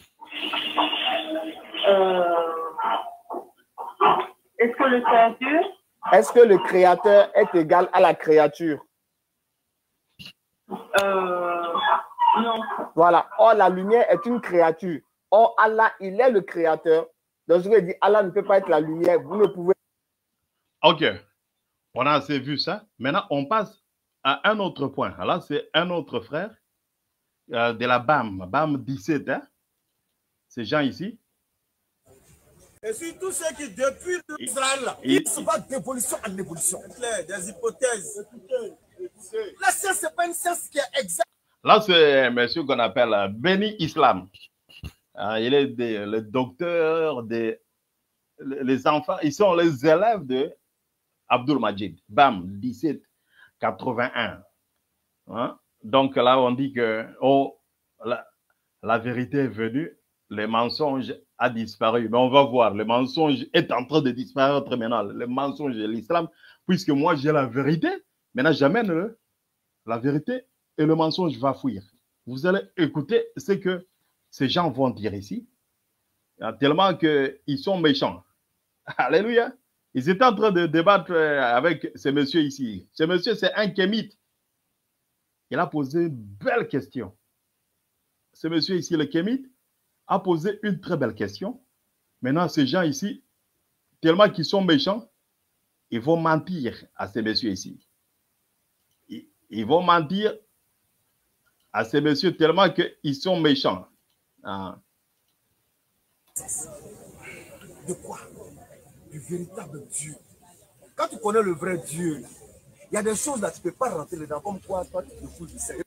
Euh, Est-ce que le créateur Est-ce que le créateur est égal à la créature? euh, Non. Voilà. Or, la lumière est une créature. Or, Allah, il est le créateur. Donc, je veux dire, Allah ne peut pas être la lumière. Vous ne pouvez. Ok. On a assez vu ça. Maintenant, on passe à un autre point. Là, c'est un autre frère euh, de la B A M. B A M dix-sept. Hein? Ces gens ici. Et surtout ceux qui, depuis l'Israël, Il- ils se battent d'évolution en évolution. Des hypothèses. La science, ce n'est pas une science qui est exacte. Là, c'est un monsieur qu'on appelle euh, Beni Islam. Euh, il est des- le docteur des les enfants. Ils sont les élèves de Abdul Majid. B A M dix-sept quatre-vingt-un. Hein? Donc là, on dit que oh, la, la vérité est venue, les mensonges a disparu. Mais on va voir, le mensonge est en train de disparaître maintenant. Le mensonge de l'islam, puisque moi j'ai la vérité, maintenant j'amène le, la vérité et le mensonge va fuir. Vous allez écouter ce que ces gens vont dire ici, tellement qu'ils sont méchants. Alléluia. Ils étaient en train de débattre avec ce monsieur ici. Ce monsieur, c'est un kémite. Il a posé une belle question. Ce monsieur ici, le kémite, a posé une très belle question. Maintenant, ces gens ici, tellement qu'ils sont méchants, ils vont mentir à ces messieurs ici. Ils, ils vont mentir à ces messieurs tellement qu'ils sont méchants. Ah. De quoi? Du véritable Dieu. Quand tu connais le vrai Dieu, il y a des choses là, tu ne peux pas rentrer dedans, comme quoi toi tu te fous du Seigneur.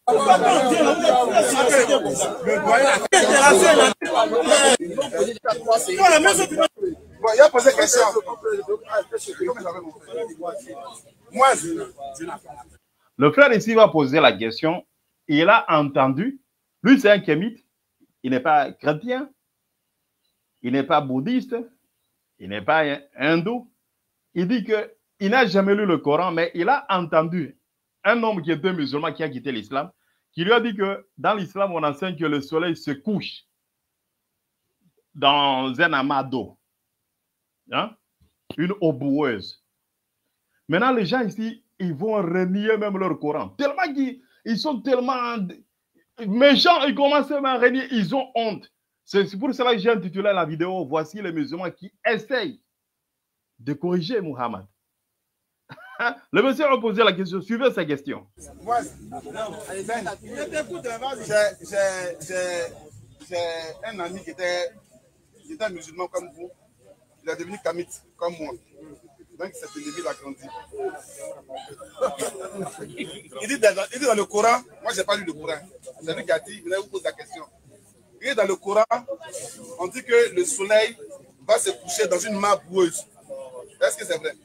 Il a posé question. Le frère ici va poser la question. Il a entendu. Lui, c'est un kémite. Il n'est pas chrétien. Il n'est pas bouddhiste. Il n'est pas hindou. Il dit qu'il n'a jamais lu le Coran, mais il a entendu un homme qui était musulman, qui a quitté l'islam, qui lui a dit que dans l'islam, on enseigne que le soleil se couche dans un amas d'eau. Hein? Une eau boueuse. Maintenant, les gens ici, ils vont renier même leur Coran. Tellement qu'ils ils sont tellement méchants, ils commencent même à renier, ils ont honte. C'est pour cela que j'ai intitulé la vidéo « Voici les musulmans qui essayent de corriger Muhammad ». Le monsieur a posé la question, suivez sa question. Moi, j'ai un ami qui était, qui était musulman comme vous. Il est devenu kamite comme moi. Donc, cette ennemi l'a grandi. Il dit, dans, il dit dans le Coran, moi, je n'ai pas lu le Coran. C'est lui qui a dit, venez vous poser la question. Il dit dans le Coran, on dit que le soleil va se coucher dans une mare boueuse. Est-ce que c'est vrai?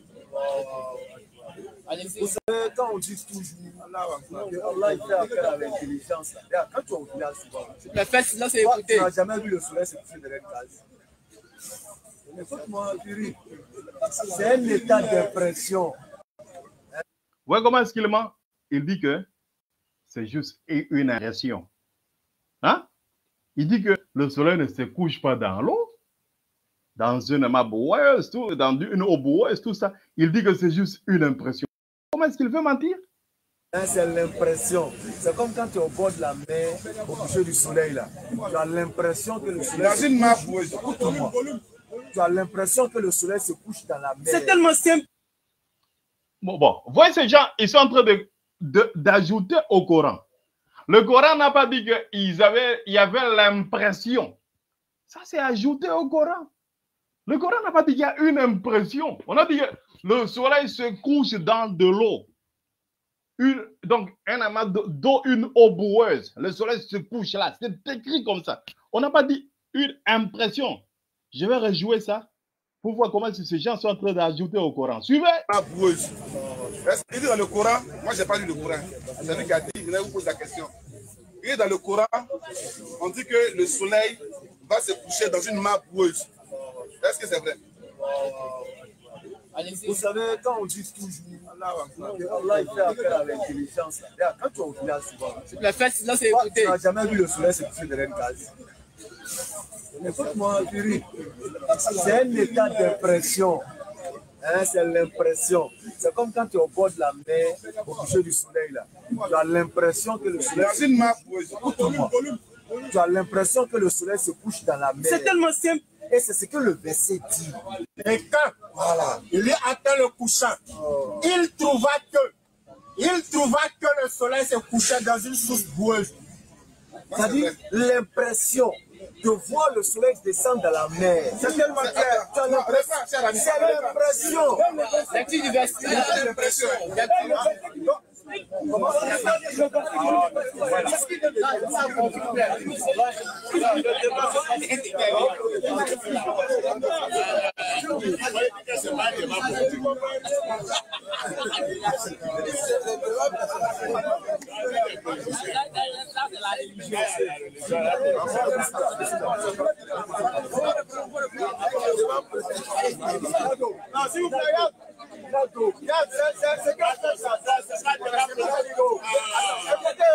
Vous savez, quand on dit toujours, Allah il fait appel à l'intelligence. Quand tu es au village, La fête, là, c'est tu écouté. n'as jamais vu le soleil se coucher dans une case. Écoute-moi, Thierry, c'est un état d'impression. Ouais, comment est-ce qu'il ment? Il dit que c'est juste une impression. Hein? Il dit que le soleil ne se couche pas dans l'eau, dans une mare boueuse, dans une eau boueuse, tout ça. Il dit que c'est juste une impression. Comment est-ce qu'il veut mentir? C'est l'impression. C'est comme quand tu es au bord de la mer, au coucher du soleil, là. Tu as l'impression que le soleil... Dans une mare boueuse. Écoute-moi. Tu as l'impression que le soleil se couche dans la mer. C'est tellement simple. Bon, bon, voyez ces gens, ils sont en train de, de, d'ajouter au Coran. Le Coran n'a pas dit qu'il avait, il y avait l'impression. Ça, c'est ajouté au Coran. Le Coran n'a pas dit qu'il y a une impression. On a dit que le soleil se couche dans de l'eau. Une, donc, un amas d'eau, une eau boueuse. Le soleil se couche là. C'est écrit comme ça. On n'a pas dit une impression. Je vais rejouer ça pour voir comment ces gens sont en train d'ajouter au Coran. Suivez. Mare boueuse. Il dit dans le Coran, moi, je n'ai pas lu le Coran. C'est lui qui a dit, venez vous poser la question. Il dit dans le Coran, on dit que le soleil va se coucher dans une mare boueuse. Est-ce que c'est vrai? Vous savez, quand on dit toujours, Allah il fait appel à l'intelligence. Quand tu es au village, souvent, La fête, là, c'est tu écouté. n'as jamais vu le soleil se coucher dans une case. Écoute-moi, Thierry, c'est un état d'impression. Hein, c'est l'impression. C'est comme quand tu es au bord de la mer, au coucher du soleil, là. Tu as l'impression que le soleil... Dans une mare boueuse. Écoute-moi. Tu as l'impression que le soleil se couche dans la mer. C'est tellement simple. Et c'est ce que le verset dit. Et quand voilà. Il est atteint le couchant, oh. il trouva que il trouva que le soleil se couchait dans une source boueuse. C'est-à-dire l'impression de voir le soleil descendre dans la mer. C'est tellement clair. C'est l'impression. Lecture du verset. C'est l'impression. Non, s'il vous plaît, regarde. Regarde, c'est quoi ça? C'est ça, écoutez,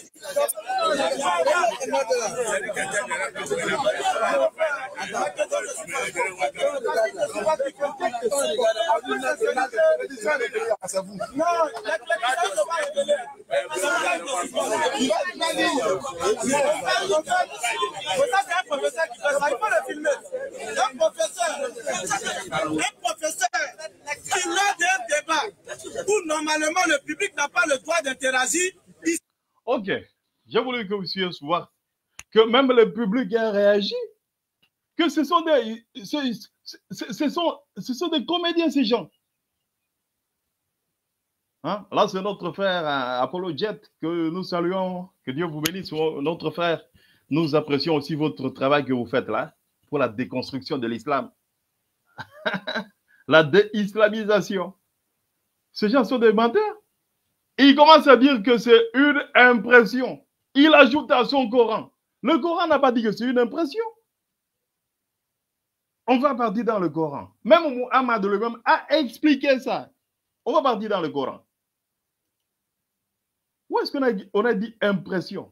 un professeur qui lors d'un débat où normalement le public n'a pas le droit d'interagir. Ok, j'ai voulu que vous puissiez voir que même le public a réagi, que ce sont des, ce, ce, ce sont, ce sont des comédiens ces gens. Hein? Là, c'est notre frère euh, Apollo Jet que nous saluons, que Dieu vous bénisse, notre frère. Nous apprécions aussi votre travail que vous faites là pour la déconstruction de l'islam. La déislamisation. Ces gens sont des menteurs. Il commence à dire que c'est une impression. Il ajoute à son Coran. Le Coran n'a pas dit que c'est une impression. On va partir dans le Coran. Même Muhammad lui-même a expliqué ça. On va partir dans le Coran. Où est-ce qu'on a, on a dit impression?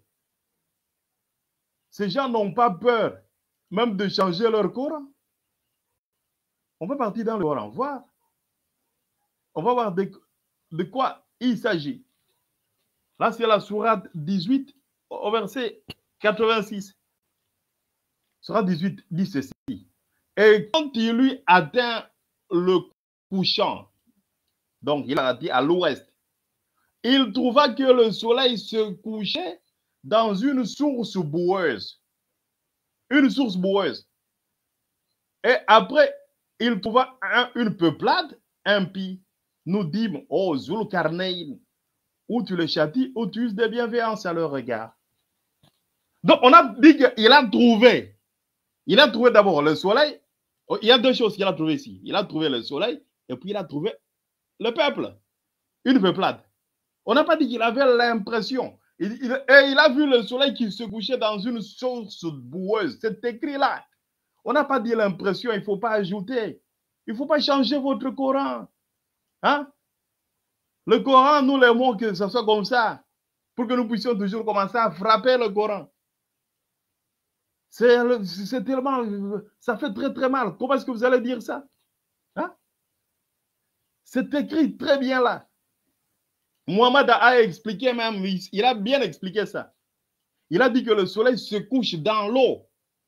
Ces gens n'ont pas peur même de changer leur Coran. On va partir dans le Coran, voir. On va voir de, de quoi il s'agit. Là, c'est la sourate dix-huit, au verset quatre-vingt-six. Sourate dix-huit dit ceci. Et quand il lui atteint le couchant, donc il a dit à l'ouest, il trouva que le soleil se couchait dans une source boueuse. Une source boueuse. Et après, il trouva un, une peuplade impie. Nous dîmes, oh Zulkarnain, où tu les châties, où tu uses des bienveillances à leur regard. Donc, on a dit qu'il a trouvé. Il a trouvé d'abord le soleil. Il y a deux choses qu'il a trouvé ici. Il a trouvé le soleil et puis il a trouvé le peuple. Une peuplade. On n'a pas dit qu'il avait l'impression. Il, il, et il a vu le soleil qui se couchait dans une source boueuse. C'est écrit là. On n'a pas dit l'impression, il ne faut pas ajouter. Il ne faut pas changer votre Coran. Hein? Le Coran, nous l'aimons que ce soit comme ça. Pour que nous puissions toujours commencer à frapper le Coran. C'est tellement... Ça fait très très mal. Comment est-ce que vous allez dire ça? Hein? C'est écrit très bien là. Muhammad a expliqué même, il a bien expliqué ça. Il a dit que le soleil se couche dans l'eau.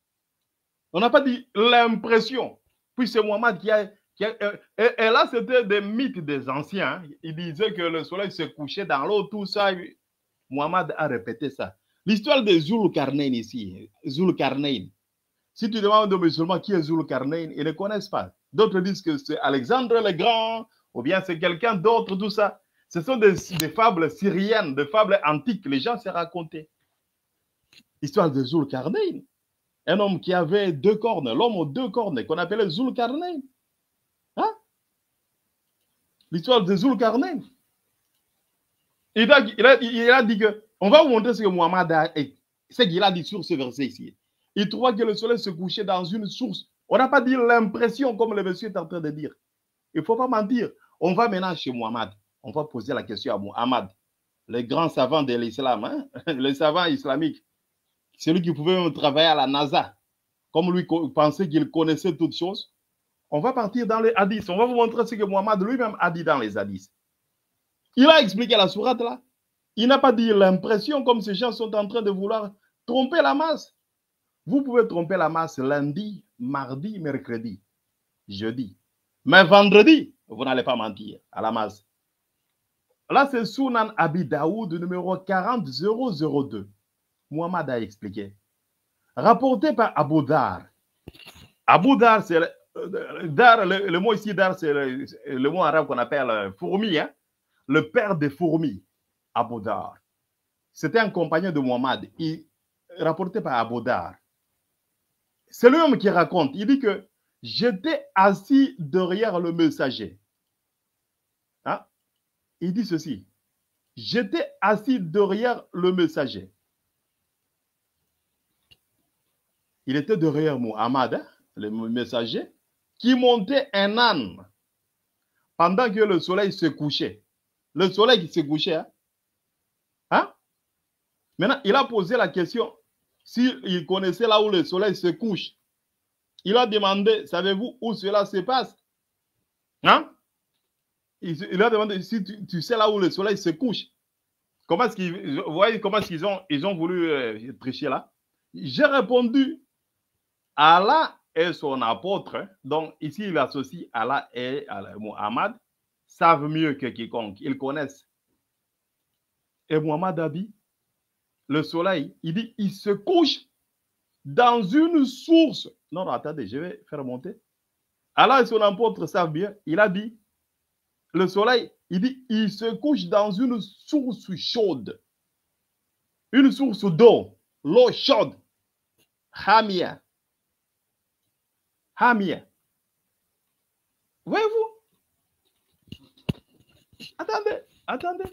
On n'a pas dit l'impression. Puis c'est Muhammad qui a... Qui a et, et là, c'était des mythes des anciens. Ils disaient que le soleil se couchait dans l'eau, tout ça. Muhammad a répété ça. L'histoire de Zulkarnain ici, Zulkarnain. Si tu demandes aux musulmans qui est Zulkarnain, ils ne connaissent pas. D'autres disent que c'est Alexandre le Grand, ou bien c'est quelqu'un d'autre, tout ça. Ce sont des, des fables syriennes, des fables antiques. Les gens se racontaient. L'histoire de Zulkarnain. Un homme qui avait deux cornes, l'homme aux deux cornes, qu'on appelait Zulkarnain. Hein? L'histoire de Zulkarnain. Il a, il, a, il a dit que, on va vous montrer ce que Muhammad a, ce qu'il a dit sur ce verset ici. Il trouva que le soleil se couchait dans une source. On n'a pas dit l'impression comme le monsieur est en train de dire. Il ne faut pas mentir. On va maintenant chez Muhammad. On va poser la question à Muhammad, le grand savant de l'islam, hein? Le savant islamique. Celui qui pouvait même travailler à la NASA. Comme lui pensait qu'il connaissait toutes choses. On va partir dans les hadiths. On va vous montrer ce que Muhammad lui-même a dit dans les hadiths. Il a expliqué la sourate là. Il n'a pas dit l'impression comme ces gens sont en train de vouloir tromper la masse. Vous pouvez tromper la masse lundi, mardi, mercredi, jeudi. Mais vendredi, vous n'allez pas mentir à la masse. Là, c'est Sunan Abi Daoud numéro quarante zéro zéro deux. Muhammad a expliqué. Rapporté par Abu Dar. Abu Dar, c'est le, dar, le, le mot ici, Dar, c'est le, le mot arabe qu'on appelle fourmi, hein? Le père des fourmis, Abu Dar. C'était un compagnon de Muhammad. Il, rapporté par Abu Dar. C'est l'homme qui raconte. Il dit que j'étais assis derrière le messager. Hein? Il dit ceci. J'étais assis derrière le messager. Il était derrière Muhammad, hein, le messager. qui montait un âne pendant que le soleil se couchait. Le soleil qui se couchait. Hein? Hein? Maintenant, il a posé la question s'il connaissait là où le soleil se couche. Il a demandé, savez-vous où cela se passe? Hein? Il, il a demandé si tu, tu sais là où le soleil se couche. Comment est-ce qu'ils, vous voyez comment est-ce qu'ils ont, ils ont voulu euh, tricher là? J'ai répondu, Allah est son apôtre. Donc ici, il associe Allah et Muhammad, savent mieux que quiconque. Ils connaissent. Et Muhammad a dit, le soleil, il dit, il se couche dans une source. Non, non, attendez, je vais faire monter. Allah et son apôtre savent bien. Il a dit, le soleil, il dit, il se couche dans une source chaude. Une source d'eau. L'eau chaude. Hamia. Hamia. Voyez-vous? Attendez, attendez.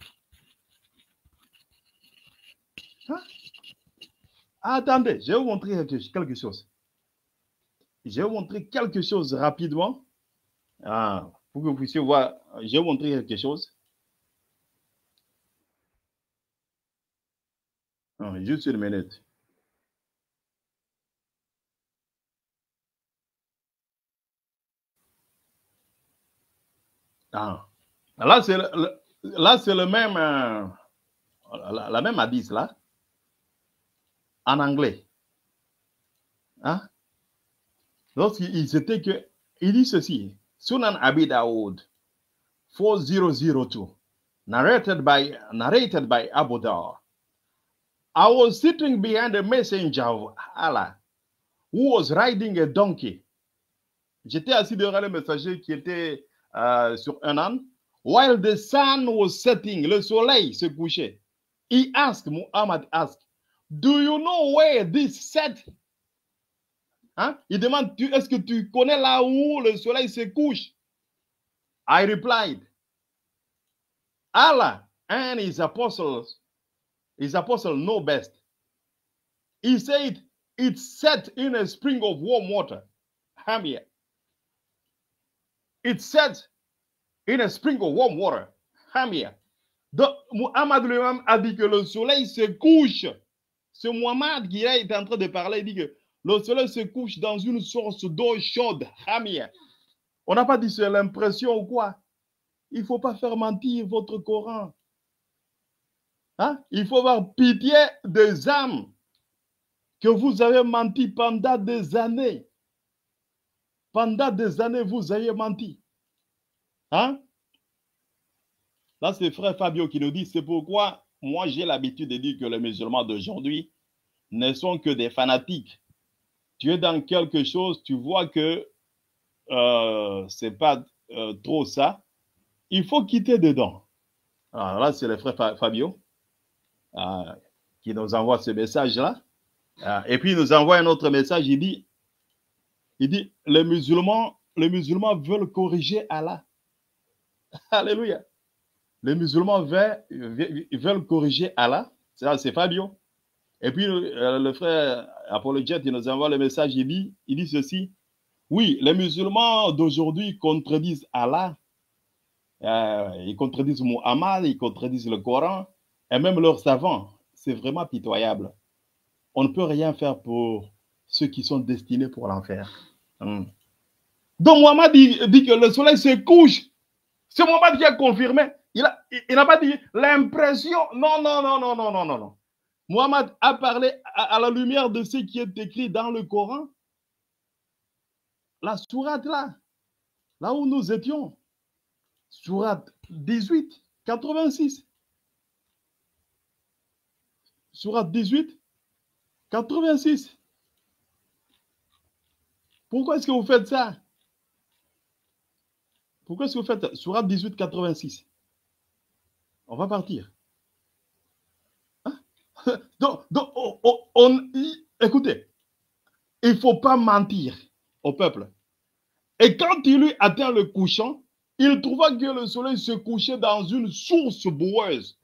Hein? Attendez, je vais vous montrer quelque chose. Je vais vous montrer quelque chose rapidement. Ah, pour que vous puissiez voir, je vais vous montrer quelque chose. Ah, juste une minute. Ah. Là, c'est le, là, c'est le même, euh, la, la même hadith là, en anglais. Hein? Lorsqu'il était que, il dit ceci, Sunan Abi Daoud, four thousand two, narrated by, narrated by Abu Dawud. I was sitting behind a messenger of Allah, who was riding a donkey. J'étais assis devant le messager qui était euh, sur un âne. While the sun was setting, le soleil se couchait. He asked, Muhammad asked, do you know where this set? Hein? Il demande, est-ce que tu connais là où le soleil se couche? I replied, Allah and his apostles, his apostles know best. He said, it's set in a spring of warm water. Hamia. It's set in a spring of warm water. Hamia. Donc, Muhammad lui-même a dit que le soleil se couche. C'est Muhammad qui est en train de parler, il dit que le soleil se couche dans une source d'eau chaude. Hamia. On n'a pas dit c'est l'impression ou quoi. Il ne faut pas faire mentir votre Coran. Hein? Il faut avoir pitié des âmes que vous avez menti pendant des années. Pendant des années, vous avez menti. Hein? Là, c'est frère Fabio qui nous dit, c'est pourquoi moi j'ai l'habitude de dire que les musulmans d'aujourd'hui ne sont que des fanatiques. Tu es dans quelque chose, tu vois que euh, c'est pas euh, trop ça. Il faut quitter dedans. Alors là, c'est le frère Fabio euh, qui nous envoie ce message-là. Euh, et puis, il nous envoie un autre message. Il dit, il dit les musulmans, les musulmans veulent corriger Allah. Alléluia. Les musulmans veulent, veulent corriger Allah. C'est Fabio. Et puis, euh, le frère Apologète, il nous envoie le message. Il dit, il dit ceci. Oui, les musulmans d'aujourd'hui contredisent Allah. Euh, ils contredisent Muhammad, ils contredisent le Coran, et même leurs savants. C'est vraiment pitoyable. On ne peut rien faire pour ceux qui sont destinés pour l'enfer. Hum. Donc Muhammad dit, dit que le soleil se couche. C'est Muhammad qui a confirmé. Il n'a il, il pas dit l'impression. Non, non, non, non, non, non, non, non. Muhammad a parlé à, à la lumière de ce qui est écrit dans le Coran. La sourate là, là où nous étions. Sourate dix-huit, quatre-vingt-six. Sourate dix-huit, quatre-vingt-six. Pourquoi est-ce que vous faites ça? Pourquoi est-ce que vous faites ça? Sourate dix-huit, quatre-vingt-six. On va partir. Hein? Donc, donc on, on, on, écoutez, il ne faut pas mentir au peuple. Et quand il lui atteint le couchant, il trouva que le soleil se couchait dans une source boueuse.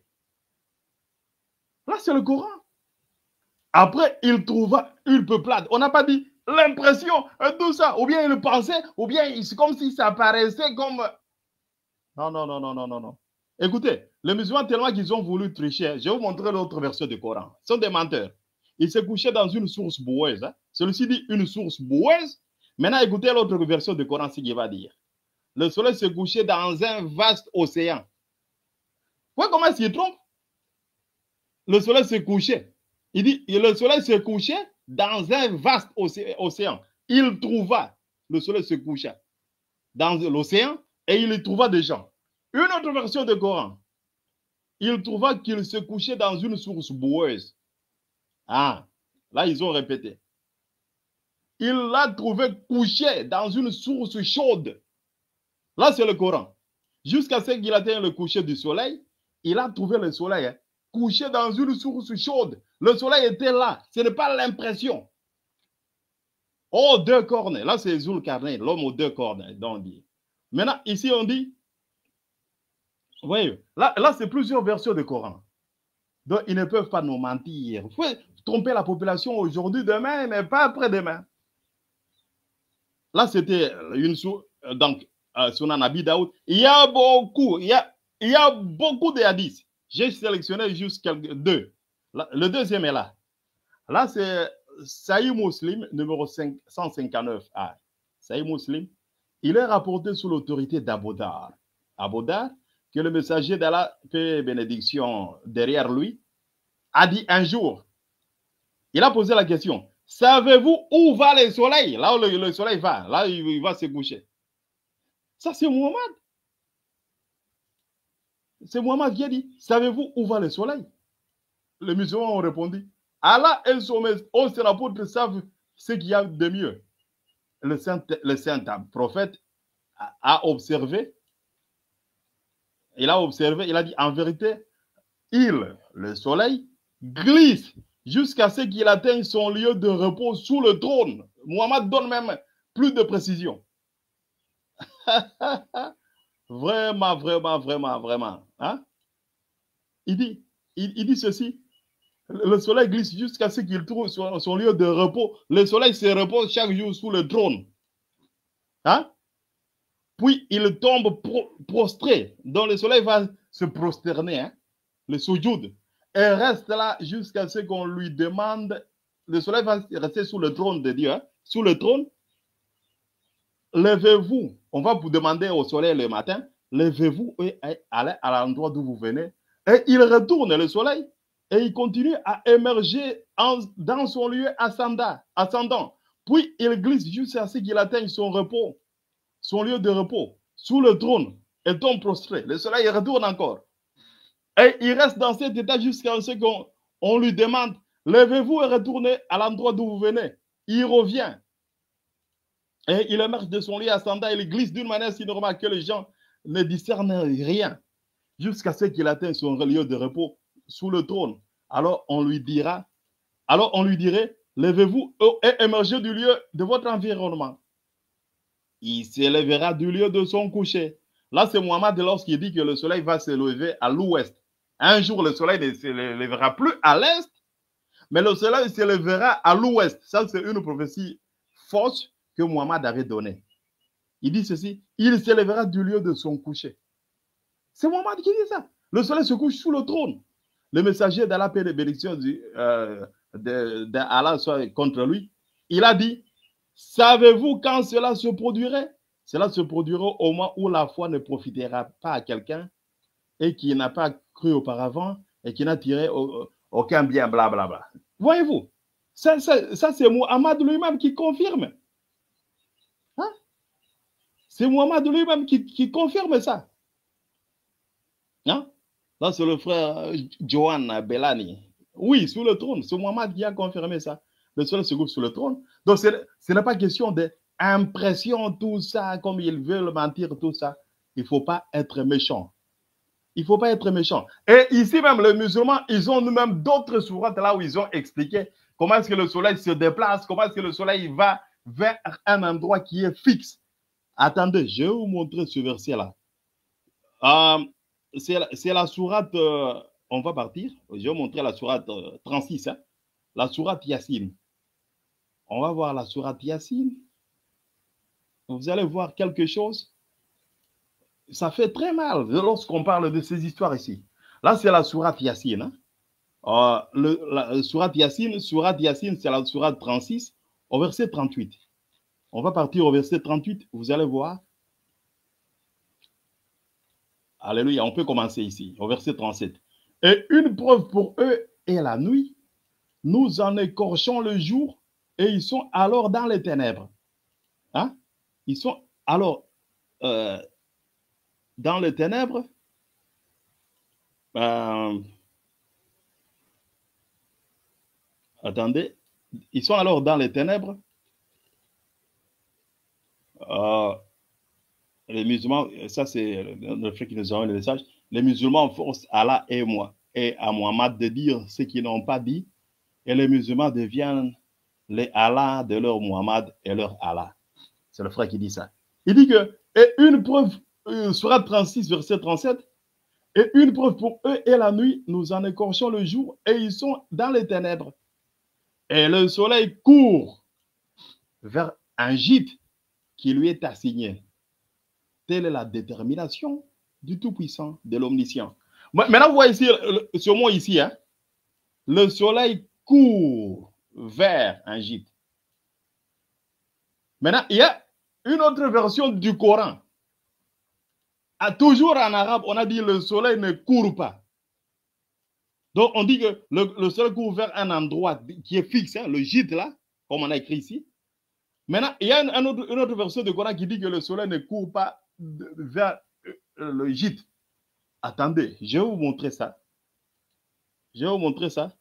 Là, c'est le Coran. Après, il trouva une peuplade. On n'a pas dit l'impression, tout ça. Ou bien il pensait, ou bien c'est comme si ça apparaissait comme... Non, non, non, non, non, non, non. Écoutez, les musulmans, tellement qu'ils ont voulu tricher, je vais vous montrer l'autre version du Coran. Ce sont des menteurs. Ils se couchaient dans une source boueuse. Hein. Celui-ci dit une source boueuse. Maintenant, écoutez l'autre version du Coran, ce qu'il va dire. Le soleil se couchait dans un vaste océan. Vous voyez comment il se trompe? Le soleil se couchait. Il dit, le soleil se couchait dans un vaste océan. Il trouva, le soleil se coucha dans l'océan et il y trouva des gens. Une autre version du Coran. Il trouva qu'il se couchait dans une source boueuse. Ah, là, ils ont répété. Il l'a trouvé couché dans une source chaude. Là, c'est le Coran. Jusqu'à ce qu'il atteigne le coucher du soleil, il a trouvé le soleil hein, couché dans une source chaude. Le soleil était là. Ce n'est pas l'impression. Oh, deux cornes. Là, c'est Zulkarnain, l'homme aux deux cornes. Donc, maintenant, ici, on dit, vous voyez, là, là c'est plusieurs versions du Coran. Donc, ils ne peuvent pas nous mentir. Vous pouvez tromper la population aujourd'hui, demain, mais pas après-demain. Là, c'était une source, donc, euh, Sunan Abi Daoud. Il y a beaucoup, il y a, il y a beaucoup de hadiths. J'ai sélectionné juste quelques, deux. Là, le deuxième est là. Là, c'est Sahih Muslim, numéro cinq cent cinquante-neuf. Ah, Sahih Muslim. Il est rapporté sous l'autorité d'Abu Dar. Abu Dar, que le messager d'Allah, paix et bénédiction derrière lui, a dit un jour, il a posé la question, savez-vous où va le soleil? Là où le, le soleil va, là il, il va se coucher. Ça c'est Muhammad. C'est Muhammad qui a dit, savez-vous où va le soleil? Les musulmans ont répondu, Allah et son, son apôtre savent ce qu'il y a de mieux. Le saint, le saint prophète a, a observé, il a observé, il a dit, en vérité, il, le soleil, glisse jusqu'à ce qu'il atteigne son lieu de repos sous le trône. Muhammad donne même plus de précision. Vraiment, vraiment, vraiment, vraiment. Hein? Il dit, il, il dit ceci, le soleil glisse jusqu'à ce qu'il trouve son, son lieu de repos. Le soleil se repose chaque jour sous le trône. Hein? Puis il tombe pro, prostré. Donc le soleil va se prosterner, hein? Le soujoud. Et reste là jusqu'à ce qu'on lui demande. Le soleil va rester sous le trône de Dieu. Hein? Sous le trône. Levez-vous. On va vous demander au soleil le matin. Levez-vous et allez à l'endroit d'où vous venez. Et il retourne le soleil. Et il continue à émerger en, dans son lieu ascendant, ascendant. Puis il glisse jusqu'à ce qu'il atteigne son repos. Son lieu de repos, sous le trône, et tombe prostré. Le soleil retourne encore. Et il reste dans cet état jusqu'à ce qu'on on lui demande, levez-vous et retournez à l'endroit d'où vous venez. Il revient. Et il émerge de son lit ascendant, il glisse d'une manière si normale que les gens ne discernent rien, jusqu'à ce qu'il atteigne son lieu de repos sous le trône. Alors on lui dira, alors on lui dirait, levez-vous et émergez du lieu de votre environnement. Il s'élèvera du lieu de son coucher. Là, c'est Muhammad lorsqu'il dit que le soleil va se lever à l'ouest. Un jour, le soleil ne se lèvera plus à l'est, mais le soleil se lèvera à l'ouest. Ça, c'est une prophétie fausse que Muhammad avait donnée. Il dit ceci, il se lèvera du lieu de son coucher. C'est Muhammad qui dit ça. Le soleil se couche sous le trône. Le messager d'Allah, paix et bénédiction euh, d'Allah soit contre lui, il a dit, savez-vous quand cela se produirait? Cela se produira au moment où la foi ne profitera pas à quelqu'un et qui n'a pas cru auparavant et qui n'a tiré aucun bien, blablabla. Bla, bla. Voyez-vous, ça, ça, ça c'est Muhammad lui-même qui confirme. Hein? C'est Muhammad lui-même qui, qui confirme ça. Hein? Là, c'est le frère Johan Belani. Oui, sous le trône, c'est Muhammad qui a confirmé ça. Le soleil se couche sur le trône. Donc, ce n'est pas question d'impression, tout ça, comme ils veulent mentir, tout ça. Il ne faut pas être méchant. Il ne faut pas être méchant. Et ici même, les musulmans, ils ont même d'autres sourates là où ils ont expliqué comment est-ce que le soleil se déplace, comment est-ce que le soleil va vers un endroit qui est fixe. Attendez, je vais vous montrer ce verset-là. Euh, c'est la sourate, euh, on va partir. Je vais vous montrer la sourate euh, trente-six, hein, la sourate Yassine. On va voir la sourate Yassine. Vous allez voir quelque chose. Ça fait très mal lorsqu'on parle de ces histoires ici. Là, c'est la sourate Yassine. Hein? Euh, le, la sourate Yassine, sourate Yassine, c'est la sourate trente-six, au verset trente-huit. On va partir au verset trente-huit. Vous allez voir. Alléluia, on peut commencer ici, au verset trente-sept. Et une preuve pour eux est la nuit. Nous en écorchons le jour et ils sont alors dans les ténèbres. Hein? Ils sont alors euh, dans les ténèbres. Euh, attendez. Ils sont alors dans les ténèbres. Euh, les musulmans, ça c'est le fait qu'ils nous envoient le message. Les musulmans forcent Allah et moi et à Muhammad de dire ce qu'ils n'ont pas dit. Et les musulmans deviennent les Allah de leur Muhammad et leur Allah. C'est le frère qui dit ça. Il dit que, et une preuve, euh, Sourate trente-six, verset trente-sept, et une preuve pour eux est la nuit, nous en écorchons le jour, et ils sont dans les ténèbres. Et le soleil court vers un gîte qui lui est assigné. Telle est la détermination du Tout-Puissant, de l'Omniscient. Maintenant, vous voyez ici, ce mot ici, hein, le soleil court vers un gîte. Maintenant, il y a une autre version du Coran. À, toujours en arabe, on a dit le soleil ne court pas. Donc, on dit que le, le soleil court vers un endroit qui est fixe, hein, le gîte là, comme on a écrit ici. Maintenant, il y a une, une, autre, une autre version du Coran qui dit que le soleil ne court pas de, vers euh, le gîte. Attendez, je vais vous montrer ça. Je vais vous montrer ça.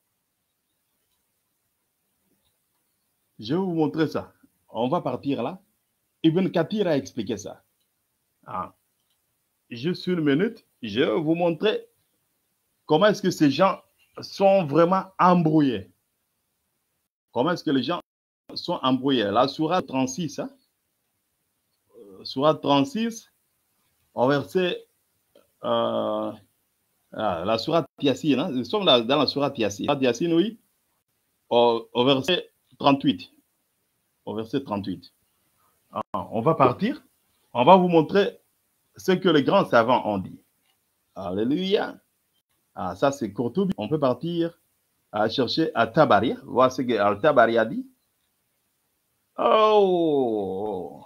Je vais vous montrer ça. On va partir là. Ibn Kathir a expliqué ça. Ah. Juste une minute. Je vais vous montrer comment est-ce que ces gens sont vraiment embrouillés. Comment est-ce que les gens sont embrouillés. La sourate trente-six. Hein? Sourate trente-six, au verset... Euh, ah, la sourate Yassine. Hein? Nous sommes là, dans la sourate Yassine. La sourate Yassine, oui. Au, au verset trente-huit. Au verset trente-huit. Ah, on va partir. On va vous montrer ce que les grands savants ont dit. Alléluia. Ah, ça, c'est Courtoubi. On peut partir à chercher à Tabari. Voir ce que Al-Tabari a dit. Oh!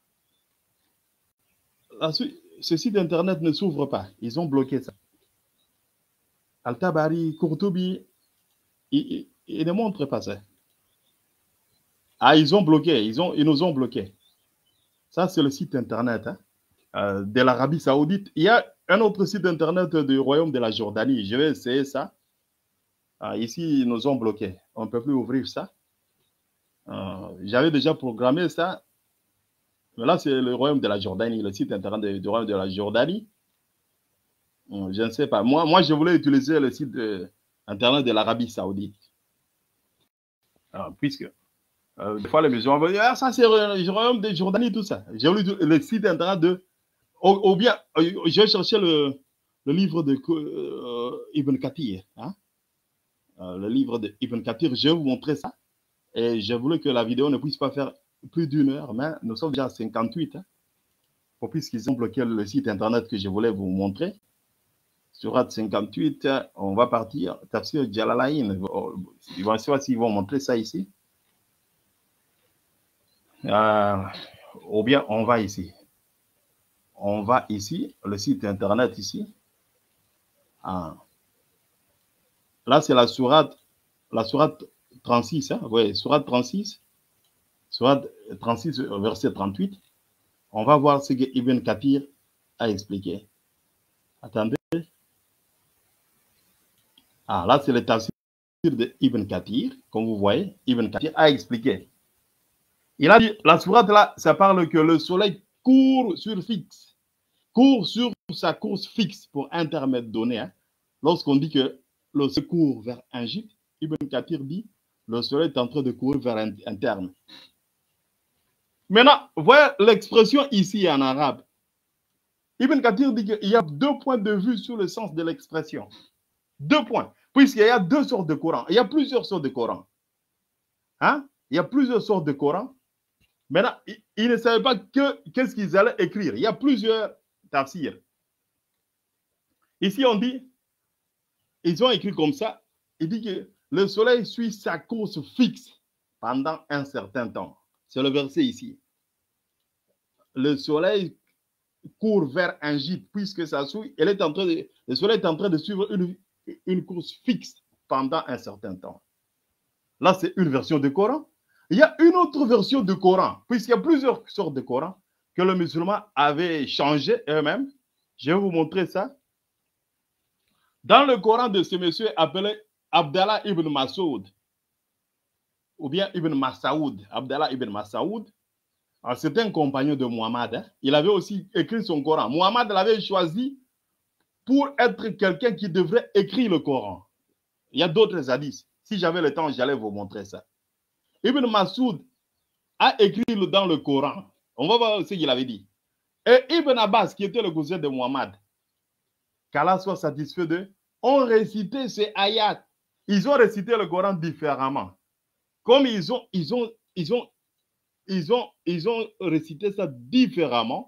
La, ce site internet ne s'ouvre pas. Ils ont bloqué ça. Al-Tabari, Courtoubi, ils, ils, ils ne montrent pas ça. Ah, ils ont bloqué, ils, ont, ils nous ont bloqués. Ça, c'est le site internet hein, euh, de l'Arabie Saoudite. Il y a un autre site internet du royaume de la Jordanie. Je vais essayer ça. Ah, ici, ils nous ont bloqués. On ne peut plus ouvrir ça. Euh, J'avais déjà programmé ça. Mais là, c'est le royaume de la Jordanie, le site internet du royaume de la Jordanie. Euh, je ne sais pas. Moi, moi, je voulais utiliser le site de, internet de l'Arabie Saoudite. Alors, puisque... Euh, des fois, les musulmans vont dire, ah, ça, c'est le royaume de Jordanie, tout ça. J'ai voulu le site internet de. Ou, ou bien, euh, j'ai cherché le, le livre de euh, Ibn Kathir. Hein? Euh, le livre de Ibn Kathir, je vais vous montrer ça. Et j'ai voulu que la vidéo ne puisse pas faire plus d'une heure, mais nous sommes déjà à cinquante-huit. Hein, pour puisqu'ils ont bloqué le site internet que je voulais vous montrer. Sur cinquante-huit, on va partir. Tafsir Jalalain. Ils vont voir s'ils vont montrer ça ici. Euh, ou bien on va ici. On va ici, le site internet ici. Ah. Là, c'est la sourate, la sourate trente-six. Hein? Oui, sourate trente-six. Sourate trente-six, verset trente-huit. On va voir ce que Ibn Kathir a expliqué. Attendez. Ah, là, c'est le tafsir de Ibn Kathir. Comme vous voyez, Ibn Kathir a expliqué. Il a dit, la sourate là, ça parle que le soleil court sur fixe, court sur sa course fixe pour intermède donné. Hein. Lorsqu'on dit que le soleil court vers un gîte, Ibn Kathir dit, le soleil est en train de courir vers un, un terme. Maintenant, voyez l'expression ici en arabe. Ibn Kathir dit qu'il y a deux points de vue sur le sens de l'expression. Deux points, puisqu'il y a deux sortes de Coran. Il y a plusieurs sortes de Coran. Hein? Il y a plusieurs sortes de Coran. Maintenant, ils, ils ne savaient pas que, qu'est-ce qu'ils allaient écrire. Il y a plusieurs tafsirs. Ici, on dit, ils ont écrit comme ça, il dit que le soleil suit sa course fixe pendant un certain temps. C'est le verset ici. Le soleil court vers un gîte, puisque ça suit, elle est en train de, le soleil est en train de suivre une, une course fixe pendant un certain temps. Là, c'est une version du Coran. Il y a une autre version du Coran, puisqu'il y a plusieurs sortes de Coran que les musulmans avaient changé eux-mêmes. Je vais vous montrer ça. Dans le Coran de ce monsieur appelé Abdallah ibn Masoud, ou bien Ibn Masaoud, Abdallah ibn Masaoud, c'est un compagnon de Muhammad. Hein. Il avait aussi écrit son Coran. Muhammad l'avait choisi pour être quelqu'un qui devrait écrire le Coran. Il y a d'autres hadiths. Si j'avais le temps, j'allais vous montrer ça. Ibn Masoud a écrit dans le Coran. On va voir ce qu'il avait dit. Et Ibn Abbas, qui était le cousin de Muhammad, qu'Allah soit satisfait d'eux, ont récité ces ayats. Ils ont récité le Coran différemment. Comme ils ont, ils ont, ils ont, ils ont, ils ont récité ça différemment,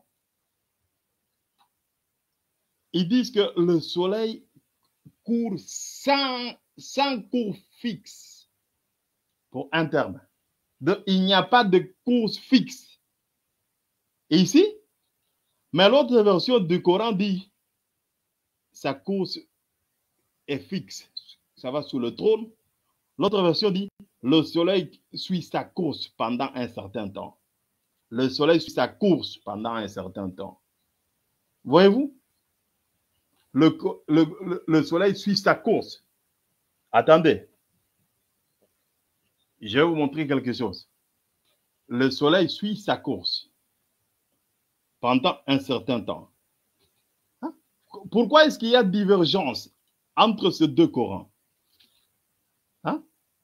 ils disent que le soleil court sans, sans cours fixe pour un terme. De, il n'y a pas de course fixe. Et ici, mais l'autre version du Coran dit sa course est fixe. Ça va sur le trône. L'autre version dit le soleil suit sa course pendant un certain temps. Le soleil suit sa course pendant un certain temps. Voyez-vous? Le, le, le, le soleil suit sa course. Attendez. Je vais vous montrer quelque chose. Le soleil suit sa course pendant un certain temps. Hein? Pourquoi est-ce qu'il y a divergence entre ces deux Corans? Hein?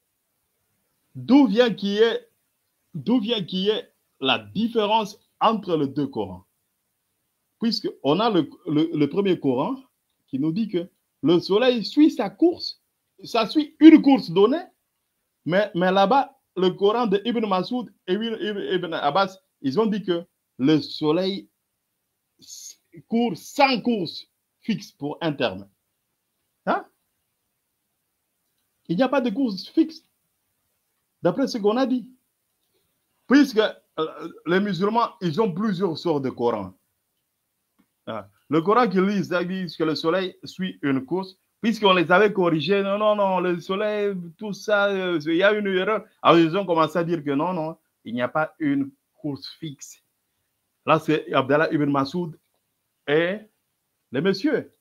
D'où vient qu'il y ait, d'où vient qu'il y ait la différence entre les deux Corans? Puisqu'on a le, le, le premier Coran qui nous dit que le soleil suit sa course. Ça suit une course donnée. Mais, mais là-bas, le Coran de Ibn Masoud et Ibn Abbas, ils ont dit que le soleil court sans course fixe pour un terme. Hein? Il n'y a pas de course fixe, d'après ce qu'on a dit. Puisque euh, les musulmans, ils ont plusieurs sortes de Coran. Hein? Le Coran qu'ils lisent, ils disent que le soleil suit une course. Puisqu'on les avait corrigés, non, non, non, le soleil, tout ça, euh, il y a une erreur. Alors ils ont commencé à dire que non, non, il n'y a pas une course fixe. Là, c'est Abdallah ibn Masoud et le monsieur.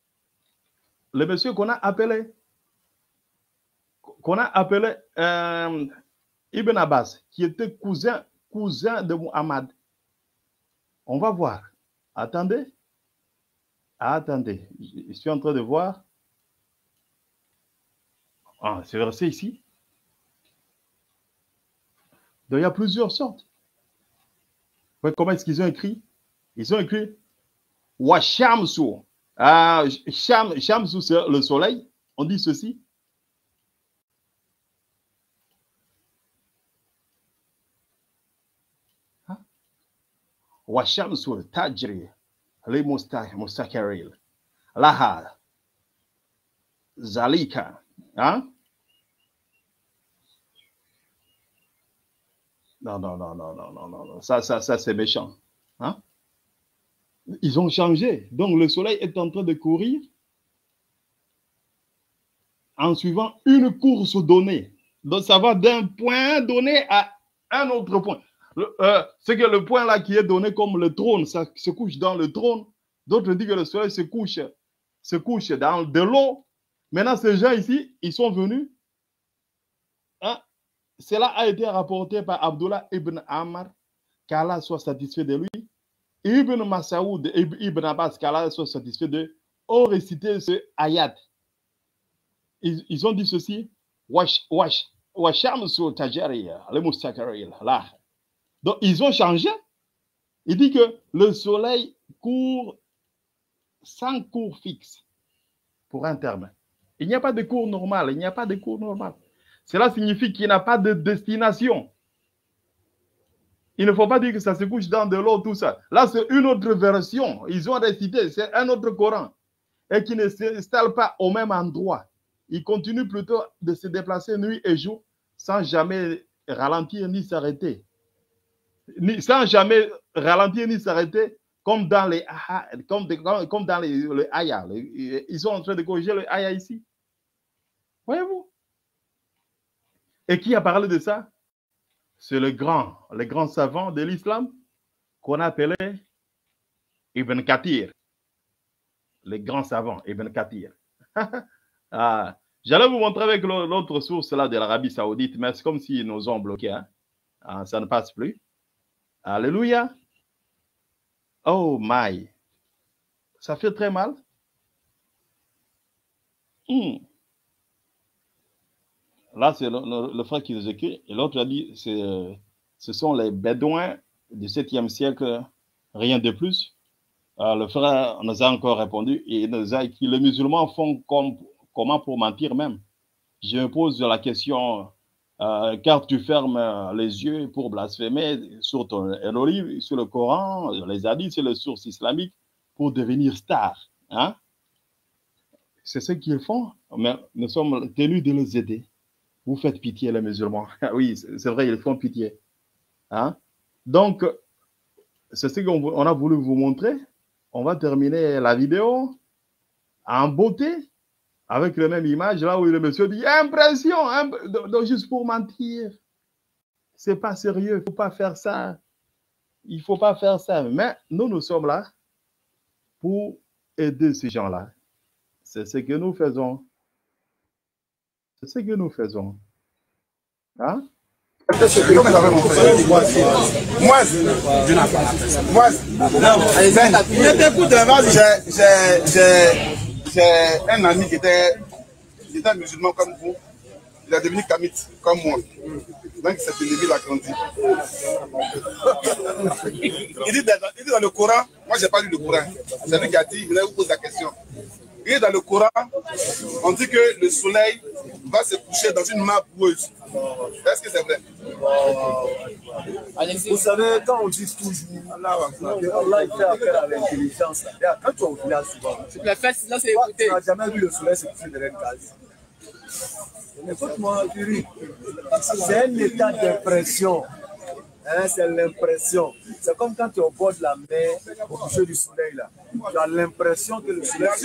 Le monsieur qu'on a appelé, qu'on a appelé euh, Ibn Abbas, qui était cousin, cousin de Muhammad. On va voir. Attendez. Attendez. Je suis en train de voir. Ah, ce verset ici. Donc, il y a plusieurs sortes. Comment est-ce qu'ils ont écrit? Ils ont écrit Washamsu. Ah, Sham, Shamsu, c'est le soleil. On dit ceci. Washamsu tajri li mustakaril laha zalika. Hein? Non, non, non, non, non, non, non, ça, ça, ça c'est méchant. Hein? Ils ont changé. Donc, le soleil est en train de courir en suivant une course donnée. Donc, ça va d'un point donné à un autre point. Euh, c'est que le point là qui est donné comme le trône, ça se couche dans le trône. D'autres disent que le soleil se couche, se couche dans de l'eau. Maintenant, ces gens ici, ils sont venus. Hein? Cela a été rapporté par Abdullah ibn Ammar, qu'Allah soit satisfait de lui. Ibn Masaoud et Ibn Abbas, qu'Allah soit satisfait d'eux, ont récité ce ayat. Ils, ils ont dit ceci. Wash, wash, washamsu tajariya, le mustakaril, là. Donc, ils ont changé. Il dit que le soleil court sans cours fixe pour un terme. Il n'y a pas de cours normal. Il n'y a pas de cours normal. cela signifie qu'il n'a pas de destination. Il ne faut pas dire que ça se couche dans de l'eau, tout ça. Là, c'est une autre version. Ils ont récité, c'est un autre Coran. Et qui ne s'installe pas au même endroit. Il continue plutôt de se déplacer nuit et jour sans jamais ralentir ni s'arrêter. Sans jamais ralentir ni s'arrêter, comme dans les comme, comme, comme dans les, les ayah. Ils sont en train de corriger le ayah ici. Voyez-vous? Et qui a parlé de ça? C'est le grand, le grand savant de l'islam qu'on appelait Ibn Kathir. Le grand savant, Ibn Kathir. ah, J'allais vous montrer avec l'autre source là de l'Arabie Saoudite, mais c'est comme s'ils nous ont bloqué. Hein? Ah, ça ne passe plus. Alléluia. Oh my. Ça fait très mal. Hmm. Là, c'est le, le, le frère qui nous écrit. Et l'autre a dit, ce sont les Bédouins du septième siècle, rien de plus. Euh, le frère nous a encore répondu et il nous a dit, les musulmans font comme, comment pour mentir même. Je me pose la question, euh, car tu fermes les yeux pour blasphémer sur ton Elohim, sur le Coran, les hadiths, sur les sources islamiques, pour devenir star. Hein? C'est ce qu'ils font, mais nous sommes tenus de les aider. Vous faites pitié, les musulmans. Oui, c'est vrai, ils font pitié. Hein? Donc, c'est ce qu'on a voulu vous montrer. On va terminer la vidéo en beauté avec la même image, là où le monsieur dit impression, imp donc juste pour mentir. C'est pas sérieux, il ne faut pas faire ça. Il ne faut pas faire ça. Mais nous, nous sommes là pour aider ces gens-là. C'est ce que nous faisons. C'est ce que nous faisons. Hein? Moi, moi, j'ai un ami qui était, qui était musulman comme vous, il est devenu kamite comme moi. Donc, il s'est élevé, il a grandi. Il dit, dans, il dit dans le Coran, moi, je n'ai pas lu le Coran. C'est lui qui a dit, il vous pose la question. Il dit dans le Coran, on dit que le soleil va se coucher dans une mare boueuse. Est-ce que c'est vrai? Vous savez, quand on dit toujours, Allah il fait appel à l'intelligence. Quand tu es au village souvent, tu n'as jamais vu le soleil se coucher derrière une case. Écoute-moi, Thierry, c'est un état d'impression. Hein, c'est l'impression. C'est comme quand tu es au bord de la mer, au coucher du soleil. Là. Tu as l'impression que le soleil.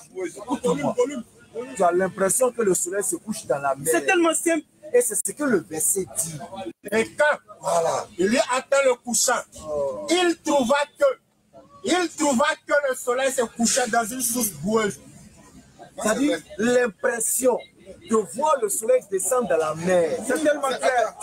Tu as l'impression que le soleil se couche dans la mer. C'est tellement simple. Et c'est ce que le verset dit. Et quand voilà, il y atteint le couchant, oh. il trouva que il trouva que le soleil se couchait dans une source boueuse. C'est-à-dire l'impression de voir le soleil descendre dans la mer. C'est tellement clair.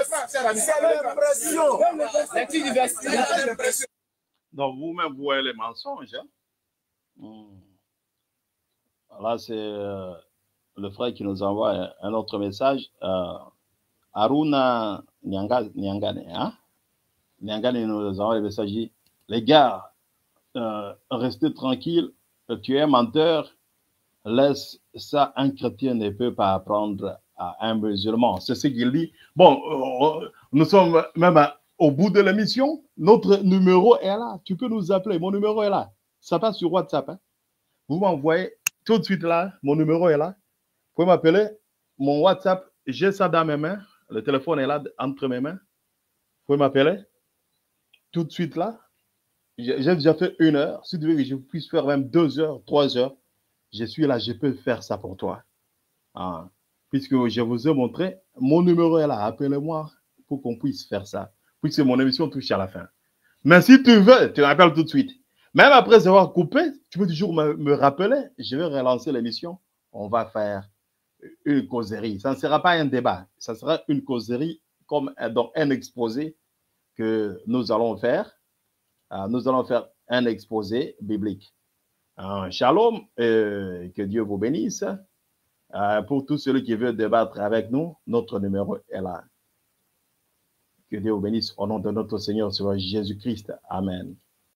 C'est l'impression. Donc vous-même vous voyez les mensonges. Hein? Hmm. Là c'est euh, le frère qui nous envoie un autre message. Euh, Aruna Nyangane, Nyangane, hein? Nyangane nous envoie le message. Les gars, euh, restez tranquilles. Tu es menteur. Laisse ça, un chrétien ne peut pas apprendre à un musulman. C'est ce qu'il dit. Bon, euh, nous sommes même à, au bout de l'émission. Notre numéro est là. Tu peux nous appeler. Mon numéro est là. Ça passe sur WhatsApp. Hein? Vous m'envoyez tout de suite là. Mon numéro est là. Vous pouvez m'appeler. Mon WhatsApp, j'ai ça dans mes mains. Le téléphone est là entre mes mains. Vous pouvez m'appeler tout de suite là. J'ai déjà fait une heure. Si tu veux que je puisse faire même deux heures, trois heures, je suis là, je peux faire ça pour toi. Ah, puisque je vous ai montré, mon numéro est là. Appelez-moi pour qu'on puisse faire ça. Puisque mon émission touche à la fin. Mais si tu veux, tu m'appelles tout de suite. Même après avoir coupé, tu peux toujours me, me rappeler. Je vais relancer l'émission. On va faire une causerie. Ça ne sera pas un débat. Ça sera une causerie comme donc un exposé que nous allons faire. Ah, nous allons faire un exposé biblique. Uh, shalom, euh, que Dieu vous bénisse. Uh, pour tous ceux qui veulent débattre avec nous, notre numéro est là. Que Dieu vous bénisse au nom de notre Seigneur, Jésus-Christ. Amen.